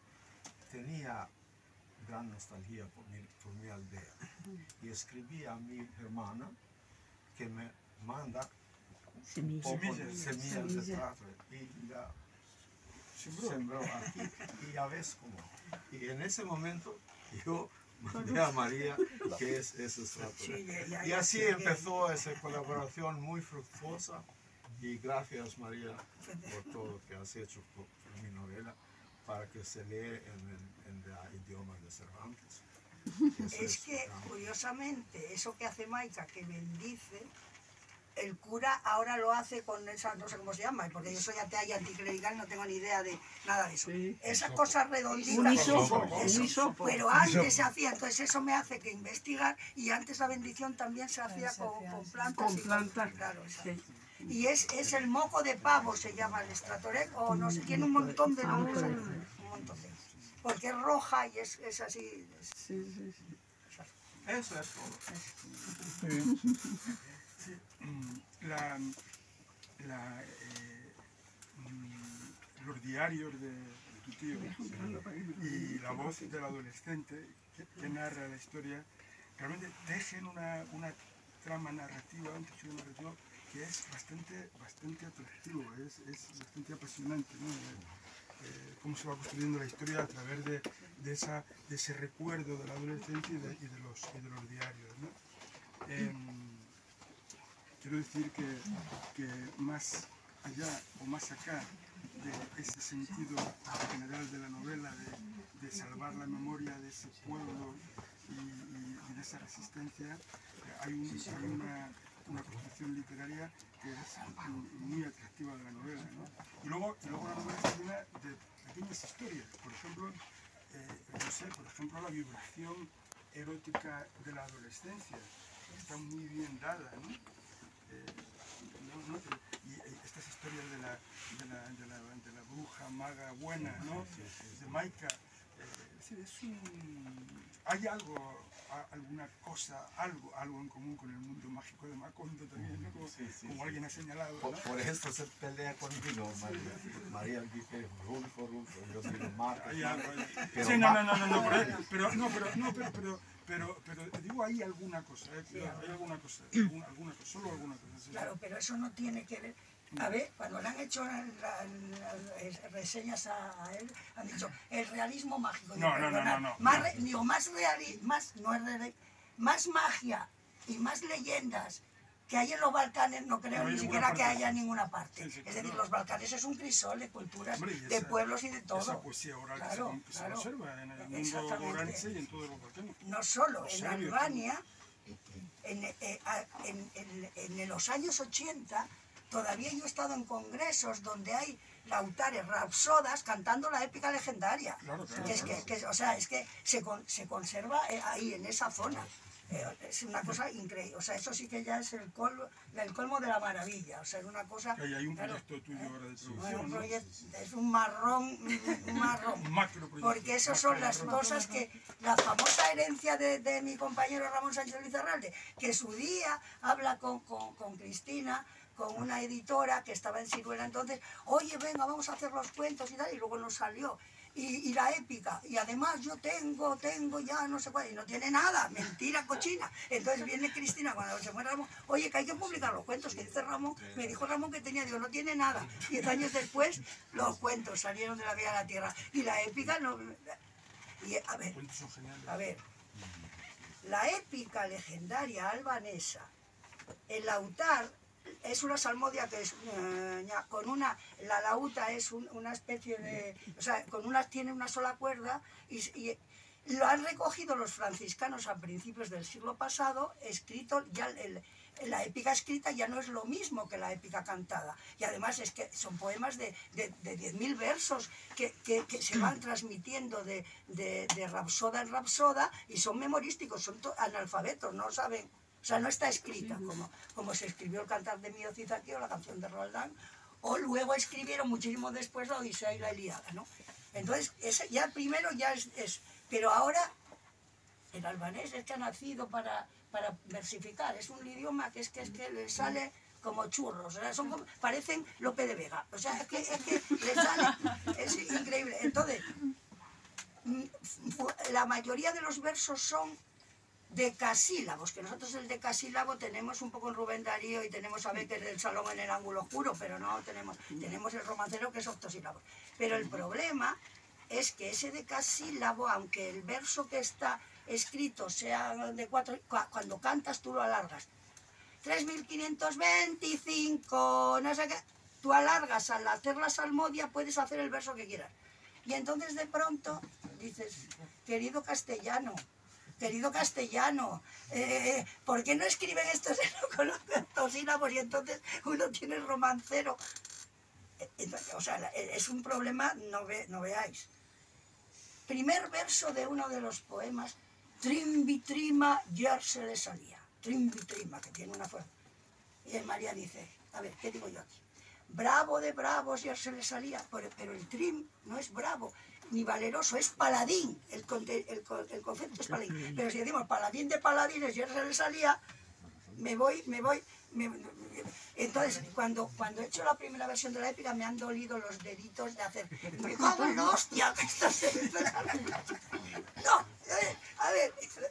Tenía gran nostalgia por mi, por mi aldea y escribí a mi hermana que me manda Semillas. poco de Semillas. semillas de Semillas. Stradores y la sembró aquí y ya ves cómo. Y en ese momento yo mandé a María que es ese Stradores. Sí, ya- ya- Y ya así sé que- empezó esa colaboración muy fructuosa y gracias María por todo lo que has hecho por, por mi novela para que se lee en el, en el idioma de Cervantes. Ese Es que, gran- curiosamente, eso que hace Maica, que bendice, el cura ahora lo hace con esa, no sé cómo se llama, porque yo soy atea y anticlerical, no tengo ni idea de nada de eso. Sí. Esas cosas redonditas. Un hisopo, eso, un hisopo. Pero antes se hacía, entonces eso me hace que investigar, y antes la bendición también se hacía se con, hacía con así. plantas. Con y plantas. Claro, exacto. Sí. Y es, es el moco de pavo, se llama el Stratorec, o no sé, tiene un montón de nombres, ahí, un montón de porque es roja y es, es así. es- Sí, sí, sí. Eso es todo. Sí, mm, la, la, eh, mm, los diarios de, de tu tío y la voz del adolescente que, que narra la historia realmente tejen una, una trama narrativa, un tejido narrativo que es bastante, bastante atractivo, es, es bastante apasionante, ¿no? Eh, eh, cómo se va construyendo la historia a través de, de, esa, de ese recuerdo de la adolescencia y de, y de, los, y de los diarios, ¿no? Em, quiero decir que, que más allá o más acá de ese sentido general de la novela, de, de salvar la memoria de ese pueblo y, y- y de esa resistencia, eh, hay, un- hay una, una construcción literaria que es mm, muy atractiva de la novela, ¿no? Y luego, y luego la novela está llena de pequeñas historias, por ejemplo, eh, no sé, por ejemplo la vibración erótica de la adolescencia está muy bien dada, ¿no? Eh, no, no, y, y estas historias de la, de la, de la, de la bruja maga buena, ¿no? De Maika, eh, es decir, es un, hay algo, a- alguna cosa, algo, algo en común con el mundo mágico de Macondo también, ¿no? Como, Sí, sí, como sí. alguien ha señalado, Por, ¿no? por eso se pelea conmigo, María. María dice Rulfo, Rulfo, yo digo Marcos. Hay algo ahí. Pero Sí, no, Ma- no, no, no, no, pero, pero, no, pero, no, pero, pero, pero, pero digo, hay alguna cosa, ¿eh? Cuidado, hay alguna cosa, alguna, alguna cosa, solo alguna cosa. sí, sí. Claro, pero eso no tiene que ver. A ver, cuando le han hecho la- la- las reseñas a, a él, han dicho el realismo mágico. Digo, No, no, no, perdonad, no, no. Más, re- digo, más, reali- más, no es reali- más magia y más leyendas que hay en los Balcanes, no creo No hay ni ninguna siquiera que parte. haya en ninguna parte. Sí, sí, es decir, claro. los Balcanes es un crisol de culturas, Hombre, y de esa- pueblos y de todo. Esa poesía oral que se Claro, con- que se, claro. conserva en el mundo Exactamente. oranche y en todos los Balcanes. No solo Los en serbios Albania, en, eh, a- en- en- en los años ochenta, todavía yo he estado en congresos donde hay lautares, rapsodas cantando la épica legendaria. Claro, claro, Que es que, que- o sea, es que se, con- se conserva eh, ahí, en esa zona. Eh, es una cosa increíble. O sea, eso sí que ya es el colmo, el colmo de la maravilla. O sea, es una cosa... Que hay, hay un claro, proyecto tuyo ahora de bueno, traducción, un ¿no? proyecto- es un marrón, un marrón. Un macro proyecto. Porque esas son las cosas que, la famosa herencia de, de mi compañero Ramón Sánchez Lizarralde, que su día habla con, con, con Cristina, con una editora que estaba en Ciruela entonces, oye, venga, vamos a hacer los cuentos y tal, y luego nos salió. y, y la épica, y además yo tengo, tengo ya no sé cuál, y no tiene nada, mentira cochina. Entonces viene Cristina cuando se muere Ramón, oye, que hay que publicar los cuentos, que dice Ramón, me dijo Ramón que tenía, digo, no tiene nada. Diez años después, los cuentos salieron de la vida a la tierra, y la épica no... Y, a ver, a ver, la épica legendaria albanesa, el lautar, es una salmodia que es uh, con una, la lauta es un, una especie de, o sea, con una, tiene una sola cuerda y, y lo han recogido los franciscanos a principios del siglo pasado, escrito, ya el, la épica escrita ya no es lo mismo que la épica cantada. Y además es que son poemas de, de, de diez mil versos que, que, que se van transmitiendo de, de, de rapsoda en rapsoda y son memorísticos, son analfabetos, no saben... O sea, no está escrita como, como se escribió el Cantar de Mío Cizaki o la canción de Roldán, o luego escribieron muchísimo después la Odisea y la Ilíada, ¿no? Entonces, ese ya primero ya es, es... Pero ahora, el albanés es que ha nacido para, para versificar, es un idioma que es que, es que le sale como churros, o sea, son como, parecen Lope de Vega, o sea, es que, es que le sale, es increíble. Entonces, la mayoría de los versos son decasílabos, que nosotros el decasílabo tenemos un poco en Rubén Darío y tenemos a Becker del Salón en el ángulo oscuro, pero no tenemos, tenemos el romancero que es octosílabo. Pero el problema es que ese decasílabo, aunque el verso que está escrito sea de cuatro, cuando cantas tú lo alargas. tres mil quinientos veinticinco, no sé qué, tú alargas al hacer la salmodia, puedes hacer el verso que quieras. Y entonces de pronto dices, querido castellano, Querido castellano, eh, ¿por qué no escriben estos con los octosílabos y entonces uno tiene el romancero? Entonces, o sea, es un problema, no, ve, no veáis. Primer verso de uno de los poemas, Trimbitrima yer se le salía. Trimbitrima, que tiene una fuerza. Y el María dice, a ver, ¿qué digo yo aquí? Bravo de bravos yer se le salía, pero, pero el trim no es bravo ni valeroso, es paladín, el, el, el, el concepto es paladín. Pero si decimos paladín de paladines, ya se le salía, me voy, me voy... Me, me, entonces, cuando, cuando he hecho la primera versión de la épica, me han dolido los deditos de hacer... ¡Me cago en la hostia! Que esto se... No, a ver,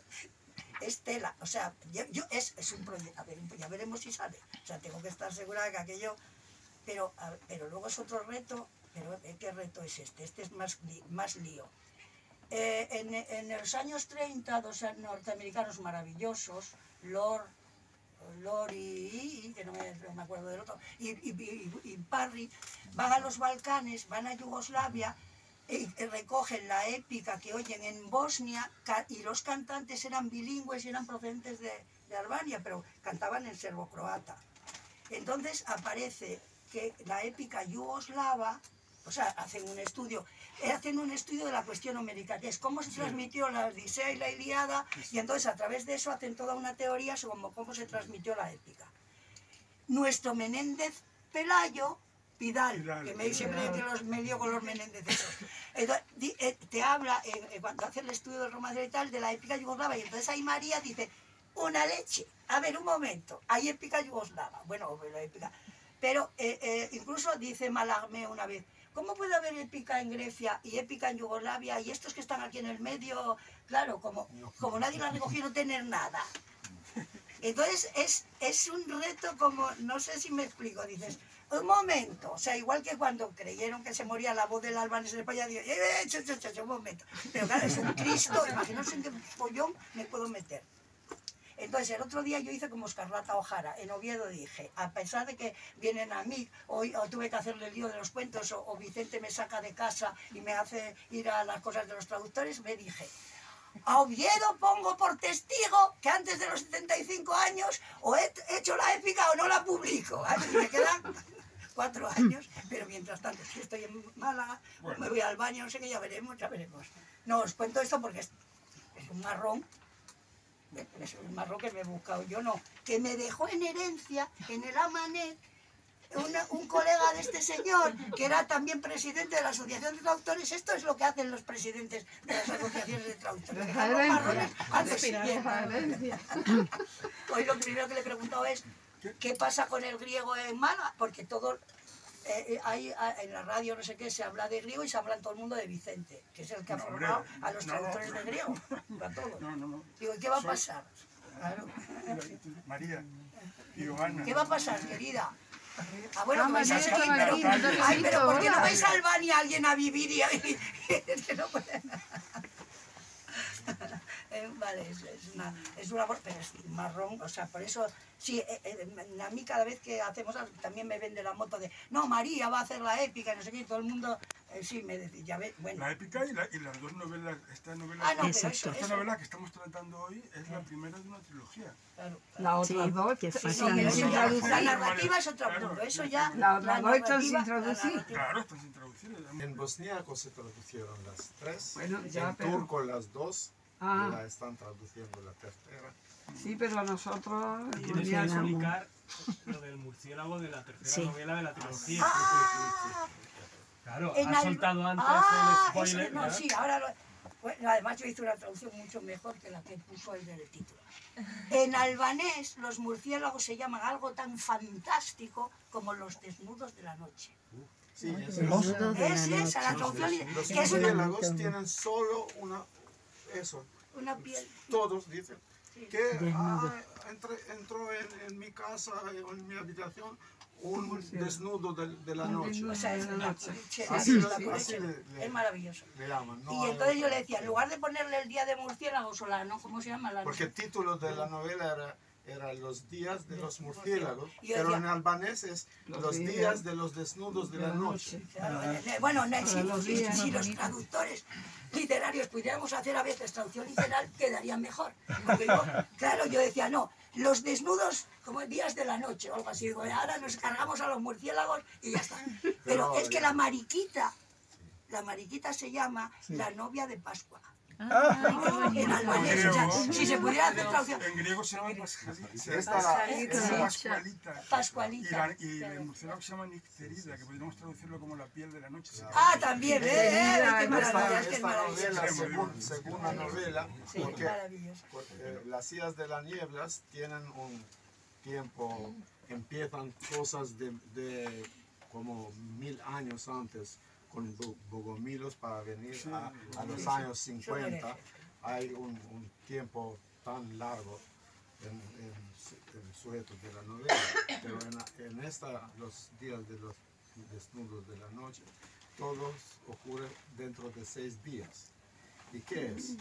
es tela, o sea, yo, yo es, es un proyecto, a ver, ya veremos si sale. O sea, tengo que estar segura de que aquello... Pero, a, pero luego es otro reto. Pero ¿qué reto es este? Este es más, más lío. Eh, en, en los años treinta, dos norteamericanos maravillosos, Lord, Lord y, y que no me, no me acuerdo del otro, y, y, y, y Parry, van a los Balcanes, van a Yugoslavia, y, y recogen la épica que oyen en Bosnia, y los cantantes eran bilingües y eran procedentes de, de Albania, pero cantaban en serbo-croata. Entonces aparece que la épica yugoslava, o sea, hacen un estudio, hacen un estudio de la cuestión homérica, que es cómo se transmitió la Odisea y la Ilíada, y entonces a través de eso hacen toda una teoría sobre cómo se transmitió la épica. Nuestro Menéndez Pelayo, Pidal, Pidal que me siempre que los me lío con los Menéndez esos, entonces, te habla, eh, cuando hace el estudio del romancero y tal, de la épica yugoslava, y entonces ahí María dice, una leche, a ver, un momento, hay épica yugoslava, bueno, la épica, pero eh, eh, incluso dice Malagme una vez, ¿cómo puede haber épica en Grecia y épica en Yugoslavia y estos que están aquí en el medio, claro, como, como nadie la recogió, no tener nada? Entonces es, es un reto como, no sé si me explico, dices, un momento, o sea, igual que cuando creyeron que se moría la voz del albanés en España, digo, eh, eh, ch, ch, ch, un momento, pero claro, es un Cristo, imaginaos en qué pollón me puedo meter. Entonces, el otro día yo hice como Escarlata O'Hara. En Oviedo dije, a pesar de que vienen a mí, o, o tuve que hacerle el lío de los cuentos, o, o Vicente me saca de casa y me hace ir a las cosas de los traductores, me dije, a Oviedo pongo por testigo que antes de los setenta y cinco años o he hecho la épica o no la publico. Así me quedan cuatro años, pero mientras tanto, si estoy en Málaga, bueno, me voy al baño, no sé qué, ya veremos, ya veremos. No, os cuento esto porque es, es un marrón. Es un marrón que me he buscado, yo no, que me dejó en herencia en el Amanet una, un colega de este señor que era también presidente de la Asociación de Traductores. Esto es lo que hacen los presidentes de las asociaciones de traductores, dejar los marrones antes siguiente. Hoy lo primero que le he preguntado es ¿qué pasa con el griego en Málaga? Porque todo eh, hay, a- en la radio no sé qué, se habla de griego y se habla en todo el mundo de Vicente, que es el que ha No, formado hombre, a los no. traductores de griego, a todos. No, no, no. Digo, ¿y qué va a Soy- pasar? Claro. María y Johanna. ¿Qué va a pasar, querida? Ah, bueno, Ah, que vais a María seguir, estaba pero, aquí, no te ay, pero ¿por qué no hola. vais a Albania alguien a vivir y, y- es que no puede- Eh, vale, es, es una, es una, pero es marrón, o sea, por eso, sí, eh, eh, a mí cada vez que hacemos algo, también me vende la moto de, no, María va a hacer la épica, y no sé qué, y todo el mundo, eh, sí, me dice, ya ve, bueno. La épica y, la- y las dos novelas, esta novela, Ah, no, pero esta eso, eso, novela que estamos tratando hoy es la primera de una trilogía. claro, claro. La otra Sí, dos, que sí, fue No, sí, pero así. sin eso ya- traducir. la narrativa es otro Claro. punto, eso ya, La- la dos están sin narrativa- la traducir. narrativa- Claro, están sin traducir. En bosniaco se traducieron las tres, Bueno, ya, en pero- turco las dos, Ah. y la están traduciendo la tercera. Sí, pero nosotros... Y tienes que Murciélago. explicar lo del murciélago de la tercera Sí. novela de la trilogía. Ah, Claro, en has Al- soltado antes ah, el spoiler. ese- no, ¿verdad? sí, ahora lo- bueno, además yo hice una traducción mucho mejor que la que puso el del título. En albanés los murciélagos se llaman algo tan fantástico como los desnudos de la noche. Sí, es Desnudos de la Es esa la noche. traducción, Los que es una, murciélagos tienen solo una, eso, una piel. todos dicen Sí. que Desnudo. ah, entre- entró en, en mi casa, en mi habitación, un desnudo de, de la noche. O sea, es, de la una- noche. sí, Así sí, lo- la así colección. le- le- Es maravilloso. Le llaman, ¿no? Y entonces yo le decía, en lugar de ponerle el día de murciélagos o la, ¿no? ¿Cómo se llama? La, Porque el título de la novela era, era Los días de los murciélagos, Y yo pero decía- en albanés es Los Los días días de los desnudos de la noche. Claro, eh, bueno, no, si, los si- días si más los bonitos. traductores literarios pudiéramos hacer a veces traducción literal, quedaría mejor. Porque yo, claro, yo decía, no, los desnudos como días de la noche o algo así. Digo, ahora nos cargamos a los murciélagos y ya está. Pero Pero, es que eh, la mariquita, la mariquita se llama la novia de Pascua. Ah, En albanés, o sea, griego. si se pudiera hacer traducción. En griego se llama pascualita. Esta- Pascualita. Se llama pascualita. Pascualita. Y, la, y Claro. el murciélago se llama nicterida, que podríamos traducirlo como la piel de la noche. Ah, también, ¿eh? ¿eh? Qué maravilla, Esta, es que es esta maravilloso. novela, Sí, muy según, bien. según la novela, Sí, porque, maravilloso. porque las sillas de las nieblas tienen un tiempo, empiezan cosas de, de como mil años antes con Bo- Bogomilos para venir a, a los años cincuenta. Hay un, un tiempo tan largo en, en su- en el sujeto de la novela, pero en, la- en esta, los días de los desnudos de la noche, todos ocurre dentro de seis días. ¿Y qué es?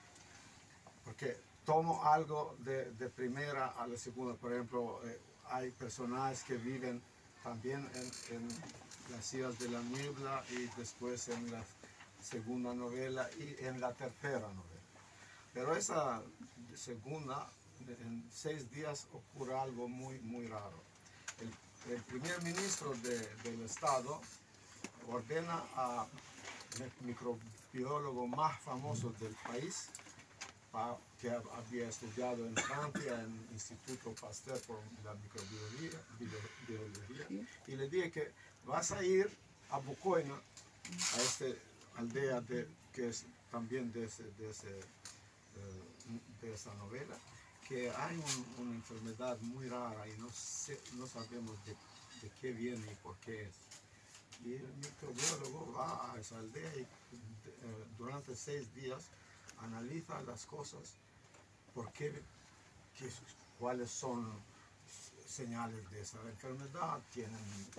Porque tomo algo de, de primera a la segunda. Por ejemplo, eh, hay personajes que viven también en, en las sillas de la niebla y después en la segunda novela y en la tercera novela. Pero esa segunda, en seis días ocurre algo muy, muy raro. El, el primer ministro de- del Estado ordena a el microbiólogo más famoso del país, pa- que hab- había estudiado en Francia, en el Instituto Pasteur por la microbiología, bio- biología, y le dije que vas a ir a Bucoina, a esta aldea de, que es también de, ese, de, ese, eh, de esa novela, que hay un- una enfermedad muy rara y no, sé- no sabemos de, de qué viene y por qué es. Y el microbiólogo va a esa aldea y eh, durante seis días analiza las cosas, por qué, qué- cuáles son señales de esa enfermedad, tienen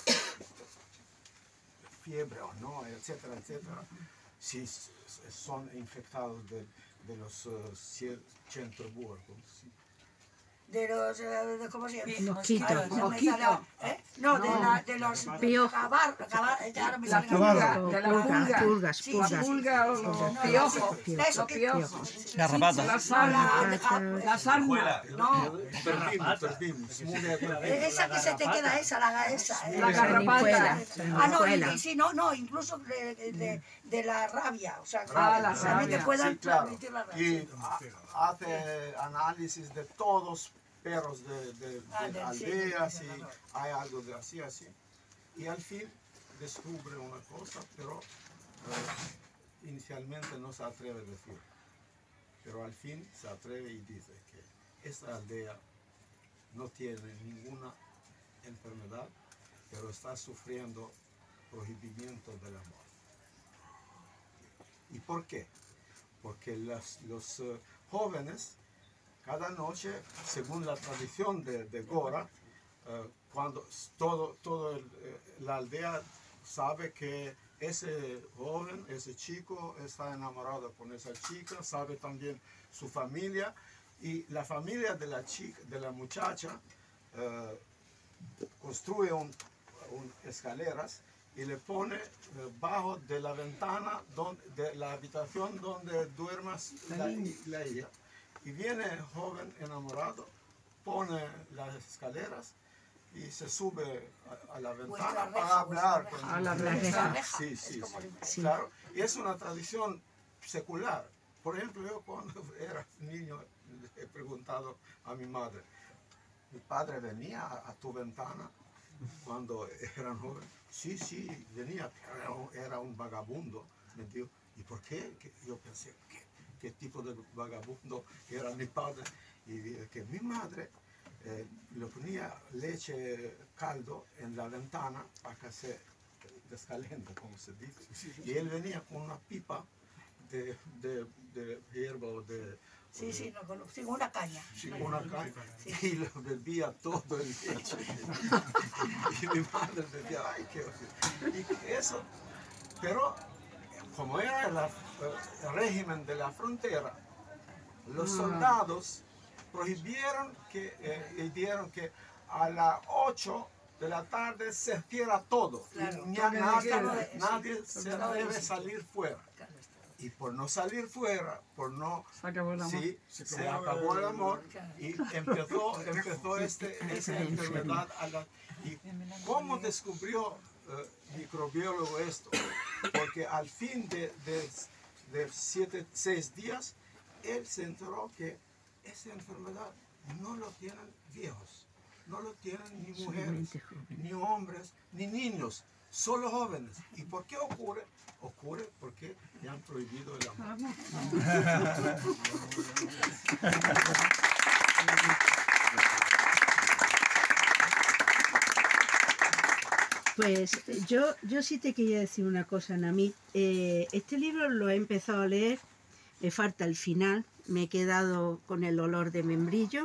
fiebre o no, etcétera, etcétera. Si s- son infectados de, de los uh, centroburgos. De los, eh, de, ¿cómo se llama? Mosquitos. Claro, no me Mosquitos. sale- ¿eh? No, de, la, de los Piojos. cabar, cabar, eh, ahora me La sale pulga, cabar. de la Pulgas, pulga. pulgas, Sí, La sí, pulgas. pulga o Sí, los no, no, piojos. sí, piojos. eso Los que- piojos. Garrapata. La No, sarna. la, La sarna. no, Perdimos, perdimos. Muy bien. esa que se te queda esa, la esa. eh. La garrapata. Ah, no, y, Sanguijuela. y sí, no, no, incluso de, de, de la rabia, o sea, que Ah, la también te rabia. puedan Sí, claro. transmitir la rabia. Y ha- hace análisis de todos perros de, de- Ah, de del- sí, aldeas sí, y sí, sí. hay algo de así, así. Y al fin descubre una cosa, pero eh, inicialmente no se atreve a decir. Pero al fin se atreve y dice que esta aldea no tiene ninguna enfermedad pero está sufriendo prohibimiento del amor. ¿Y por qué? Porque los, los uh, jóvenes, cada noche, según la tradición de, de Gora, uh, cuando todo, todo el, la aldea sabe que ese joven, ese chico está enamorado con esa chica, sabe también su familia, y la familia de la chica, de la muchacha, uh, construye un, un escaleras y le pone debajo de la ventana donde, de la habitación donde duerme la, la ella. Y viene el joven enamorado, pone las escaleras y se sube a, a la ventana reja, para hablar con a la reja. Sí, sí, sí, sí, claro. Y es una tradición secular. Por ejemplo, yo cuando era niño he preguntado a mi madre, ¿mi padre venía a, a tu ventana cuando eran jóvenes? Sí, sí, venía, pero era un, era un vagabundo. Me dijo, ¿y por qué? Que yo pensé, ¿qué, qué tipo de vagabundo era mi padre? Y dije que mi madre eh, le ponía leche caldo en la ventana para que se descalente, como se dice. Y él venía con una pipa de, de, de hierba o de... Sí, de, sí, no conozco, una caña. Sí, una caña. Sí. Y lo bebía todo el leche. Y mi madre decía, ay, qué... Y eso, pero como era la, el régimen de la frontera, los soldados prohibieron que, eh, dieron que a las ocho de la tarde se cierra todo. Claro, y ya nadie, de, nadie sí, se debe de salir fuera. Claro. Y por no salir fuera, por no... Se acabó el amor. Sí, se, se acabó el amor y empezó, empezó este, esta enfermedad. A la, ¿Y cómo descubrió uh, microbiólogo esto? Porque al fin de, de, de siete, seis días, él se enteró que esa enfermedad no lo tienen viejos, no lo tienen ni mujeres, ni hombres, ni niños, solo jóvenes. ¿Y por qué ocurre? Ocurre porque le han prohibido el amor. Pues yo, yo sí te quería decir una cosa, Namit. Eh, este libro lo he empezado a leer, me falta el final, me he quedado con el olor de membrillo,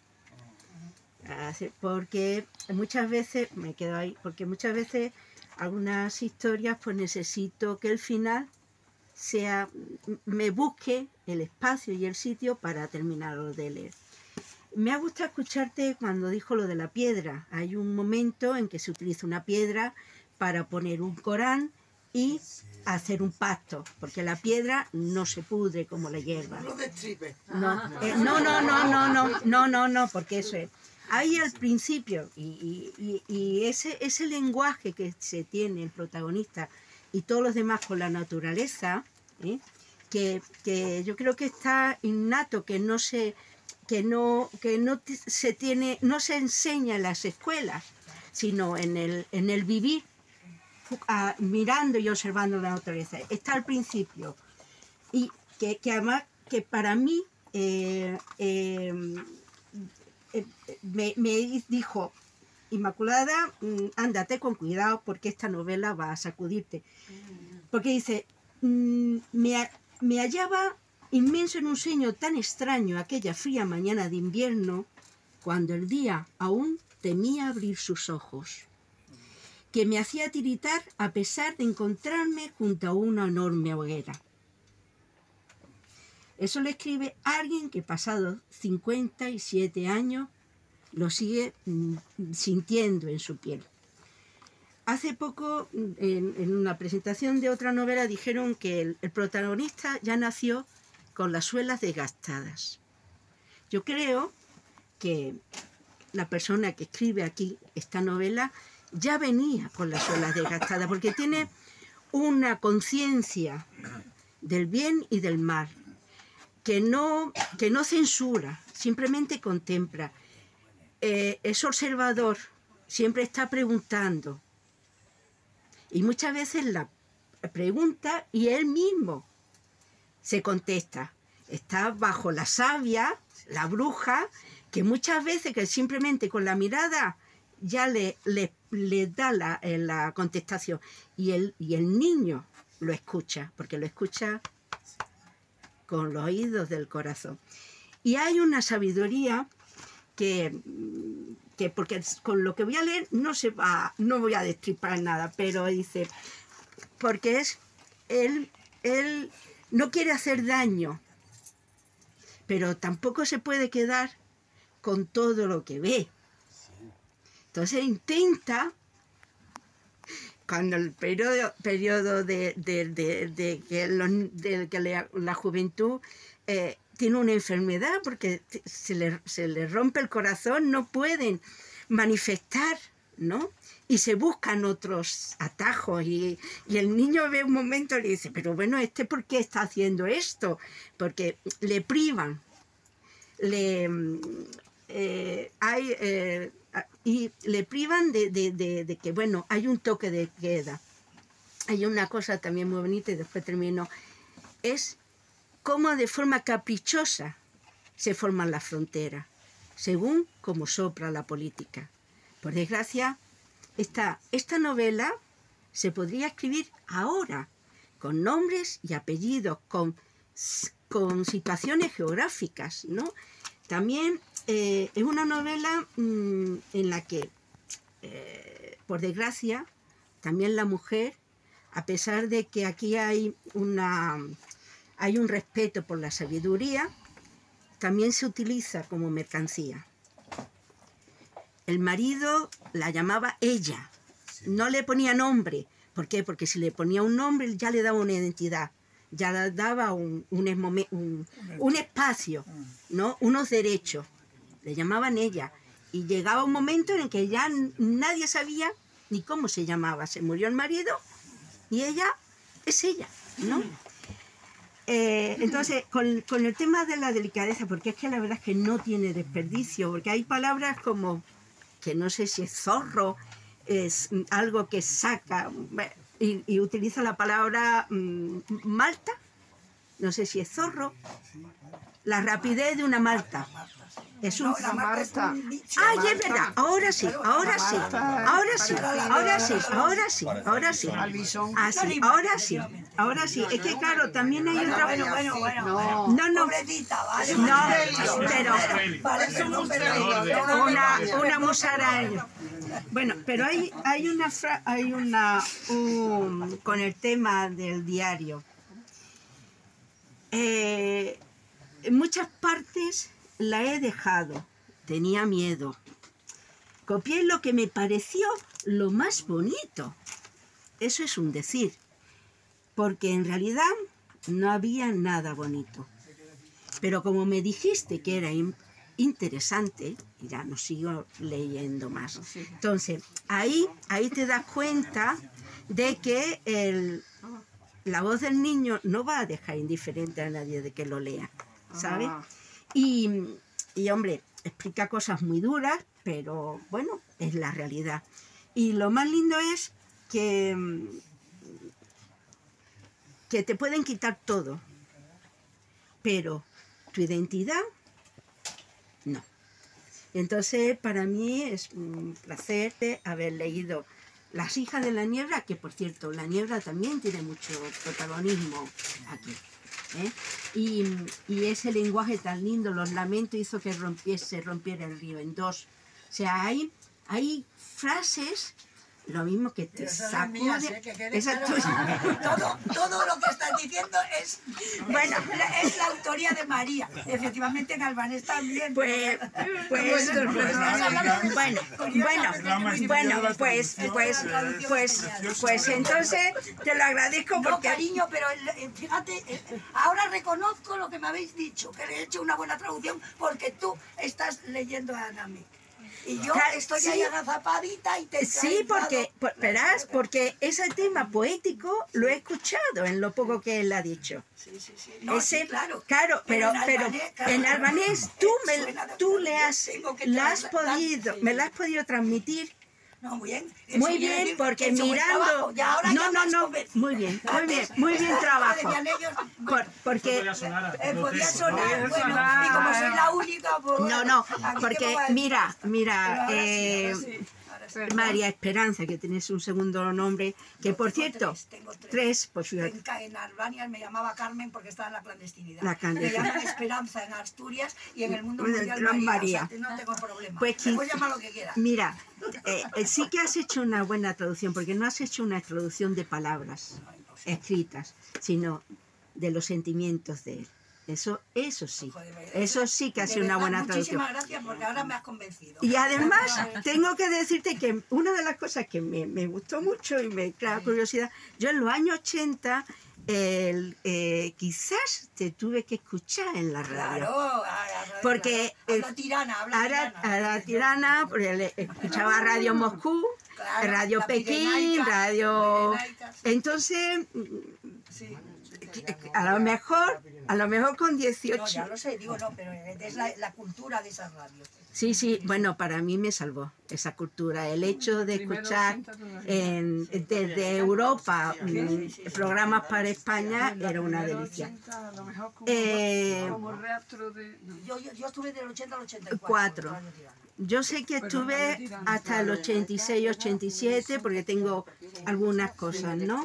porque muchas veces, me quedo ahí, porque muchas veces algunas historias pues necesito que el final sea, me busque el espacio y el sitio para terminarlo de leer. Me ha gustado escucharte cuando dijo lo de la piedra. Hay un momento en que se utiliza una piedra para poner un Corán y hacer un pacto, porque la piedra no se pudre como la hierba. No destripe. No, eh, no, no, no, no, no, no, no, no, porque eso es. Ahí al principio, y, y, y ese, ese lenguaje que se tiene el protagonista y todos los demás con la naturaleza, ¿eh? que, que yo creo que está innato, que no se, que no, que no se tiene, no se enseña en las escuelas, sino en el, en el vivir, a, mirando y observando la naturaleza. Está al principio. Y que, que además, que para mí, eh, eh, Eh, me, me dijo, Inmaculada, ándate con cuidado porque esta novela va a sacudirte. Porque dice, me, me hallaba inmenso en un sueño tan extraño aquella fría mañana de invierno, cuando el día aún temía abrir sus ojos, que me hacía tiritar a pesar de encontrarme junto a una enorme hoguera. Eso lo escribe alguien que pasado cincuenta y siete años lo sigue mm, sintiendo en su piel. Hace poco, en, en una presentación de otra novela, dijeron que el, el protagonista ya nació con las suelas desgastadas. Yo creo que la persona que escribe aquí esta novela ya venía con las suelas desgastadas, porque tiene una conciencia del bien y del mal, que no, que no censura, simplemente contempla. Eh, es observador, siempre está preguntando. Y muchas veces la pregunta y él mismo se contesta. Está bajo la savia, la bruja, que muchas veces que simplemente con la mirada ya le, le, le da la, la contestación y el, y el niño lo escucha, porque lo escucha con los oídos del corazón. Y hay una sabiduría que, que porque con lo que voy a leer no se va, no voy a destripar nada, pero dice, porque es, él, él no quiere hacer daño, pero tampoco se puede quedar con todo lo que ve. Entonces intenta, cuando el periodo, periodo de, de, de, de que, los, de que la, la juventud eh, tiene una enfermedad, porque se le, se le rompe el corazón, no pueden manifestar, ¿no? Y se buscan otros atajos y, y el niño ve un momento y le dice, pero bueno, ¿este por qué está haciendo esto? Porque le privan, le, eh, hay, eh, y le privan de, de, de, de que, bueno, hay un toque de queda. Hay una cosa también muy bonita y después termino, es cómo de forma caprichosa se forman las fronteras, según cómo sopla la política. Por desgracia, esta, esta novela se podría escribir ahora, con nombres y apellidos, con, con situaciones geográficas, ¿no? También eh, es una novela mmm, en la que, eh, por desgracia, también la mujer, a pesar de que aquí hay, una, hay un respeto por la sabiduría, también se utiliza como mercancía. El marido la llamaba ella, no le ponía nombre. ¿Por qué? Porque si le ponía un nombre ya le daba una identidad, ya le daba un, un, un, un espacio, ¿no? Unos derechos. Le llamaban ella. Y llegaba un momento en el que ya nadie sabía ni cómo se llamaba. Se murió el marido y ella es ella, ¿no? Eh, entonces, con, con el tema de la delicadeza, porque es que la verdad es que no tiene desperdicio, porque hay palabras como, que no sé si es zorro, es algo que saca, y, y utiliza la palabra mmm, malta, no sé si es zorro, la rapidez de una malta. Es un... No, Marta. ¡Ay, es verdad! Ahora sí, ahora sí, ahora sí, ahora sí, ahora sí, ahora sí. Ah, sí, ahora sí, ahora sí. Es que claro, también hay otra... Bueno, bueno, bueno. No, no. Pobrecita, ¿vale? No, pero... Parece un Una, una musaraña. Bueno, pero hay, hay una... Fra hay una... Um, con el tema del diario. Eh, en muchas partes... la he dejado, tenía miedo. Copié lo que me pareció lo más bonito. Eso es un decir, porque en realidad no había nada bonito. Pero como me dijiste que era in interesante, ya no sigo leyendo más. Entonces, ahí, ahí te das cuenta de que el, la voz del niño no va a dejar indiferente a nadie de que lo lea, ¿sabes? Y, y, hombre, explica cosas muy duras, pero, bueno, es la realidad. Y lo más lindo es que, que te pueden quitar todo, pero tu identidad, no. Entonces, para mí es un placer haber leído Las hijas de la niebla, que, por cierto, la niebla también tiene mucho protagonismo aquí. ¿Eh? Y, y ese lenguaje tan lindo, los lamentos hizo que rompiese, rompiera el río en dos. O sea, hay, hay frases, lo mismo que te sacude. ¿eh? Que esa claro, todo, todo lo que estás diciendo es, bueno, es, es la autoría de María. Efectivamente en albanés también. Pues, pues, pues bueno, bueno, bueno, pues, pues, pues, pues entonces te lo agradezco porque... No, cariño, pero fíjate, ahora reconozco lo que me habéis dicho, que le he hecho una buena traducción porque tú estás leyendo a Anami. Y yo estoy sí. ahí agazapadita y te... Sí, porque, por, verás, porque ese tema poético lo he escuchado en lo poco que él ha dicho. Sí, sí, sí. No, ese, sí, claro. Claro, pero, pero, en, pero albanés, claro, en albanés tú, me, tú le has, la has la, podido, sí. me la has podido transmitir. No, muy bien. Muy bien, decir, porque mirando... No, no, no, muy bien, muy bien, muy bien trabajo. Por, porque... Podría sonar, eh, podría sonar, bueno, y como soy la única... Pues, no, no, porque mira, mira, eh, María Esperanza, que tienes un segundo nombre, que por Tengo cierto, tres, tengo tres. tres, pues En, fíjate, Ca- en Albania me llamaba Carmen porque estaba en la clandestinidad. La clandestinidad. Me llaman Esperanza en Asturias y en el mundo Bueno, mundial María. María. O sea, no tengo problema. Pues Me quin- puedes llamar lo que quieras. mira, eh, eh, sí que has hecho una buena traducción, porque no has hecho una traducción de palabras escritas, sino de los sentimientos de él. Eso, eso sí, Joder, eso sí que ha de sido una verdad, buena traducción. Muchísimas gracias porque ahora me has convencido. Y además tengo que decirte que una de las cosas que me, me gustó mucho y me crea curiosidad, yo en los años ochenta el, eh, quizás te tuve que escuchar en la radio. Claro, a- a- a- Porque, habla eh, tirana, habla Ahora, tirana. ahora tirana, porque le- escuchaba Radio Moscú, Claro, Radio la Pekín, Pirenaica, Radio... Pirenaica, sí. Entonces, Sí. a lo mejor, a lo mejor con No, dieciocho... ya lo sé, digo no, pero es la, la cultura de esas radios. Sí, sí, bueno, para mí me salvó esa cultura. El hecho de escuchar en- desde Europa mm, programas para España era una delicia. Eh, Yo, yo, yo estuve del ochenta al ochenta y cuatro. Cuatro. con Radio Tirana. Yo sé que estuve hasta el ochenta y seis, ochenta y siete, porque tengo algunas cosas, ¿no?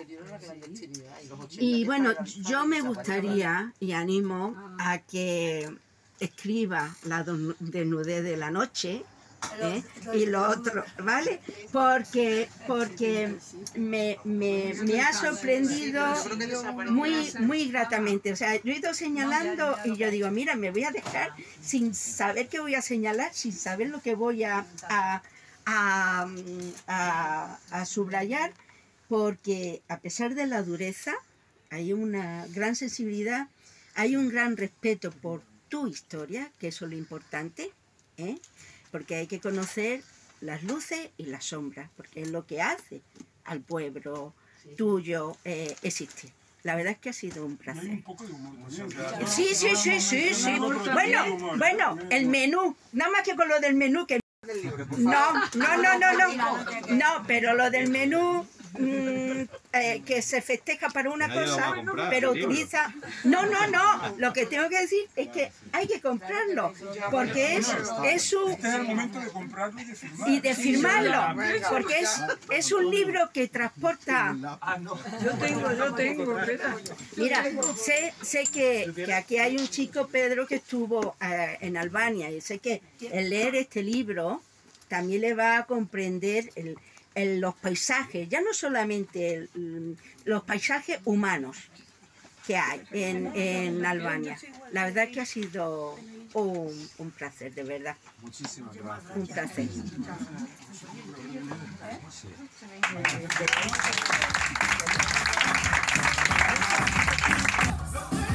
Y bueno, yo me gustaría y animo a que escriba La don- desnudez de la noche, ¿eh? Y lo otro, ¿vale? Porque, porque me, me, me ha sorprendido muy, muy gratamente. O sea, yo he ido señalando y yo digo, mira, me voy a dejar sin saber qué voy a señalar, sin saber lo que voy a, a, a, a- a subrayar, porque a pesar de la dureza, hay una gran sensibilidad, hay un gran respeto por tu historia, que eso es lo importante, ¿eh? Porque hay que conocer las luces y las sombras, porque es lo que hace al pueblo tuyo eh, existir. La verdad es que ha sido un Y hay placer. un poco de humor también. Sí, sí, sí, sí, sí. Bueno, bueno, el menú, nada más que con lo del menú que... No, no, no, no, no, no, pero lo del menú mm, eh, que se festeja para una Nadie lo va cosa, a comprar, pero el libro. utiliza... No, no, no, lo que tengo que decir es que hay que comprarlo, porque es, es un... Este es el momento de comprarlo y de firmarlo. Y de firmarlo, porque es, es un libro que transporta... Yo tengo, yo tengo, espera. Mira, sé, sé que, que aquí hay un chico, Pedro, que estuvo eh, en Albania, y sé que el leer este libro también le va a comprender el- el- los paisajes, ya no solamente el- los paisajes humanos que hay en, en Albania. La verdad que ha sido un, un placer, de verdad, Muchísimas gracias. un placer. Sí.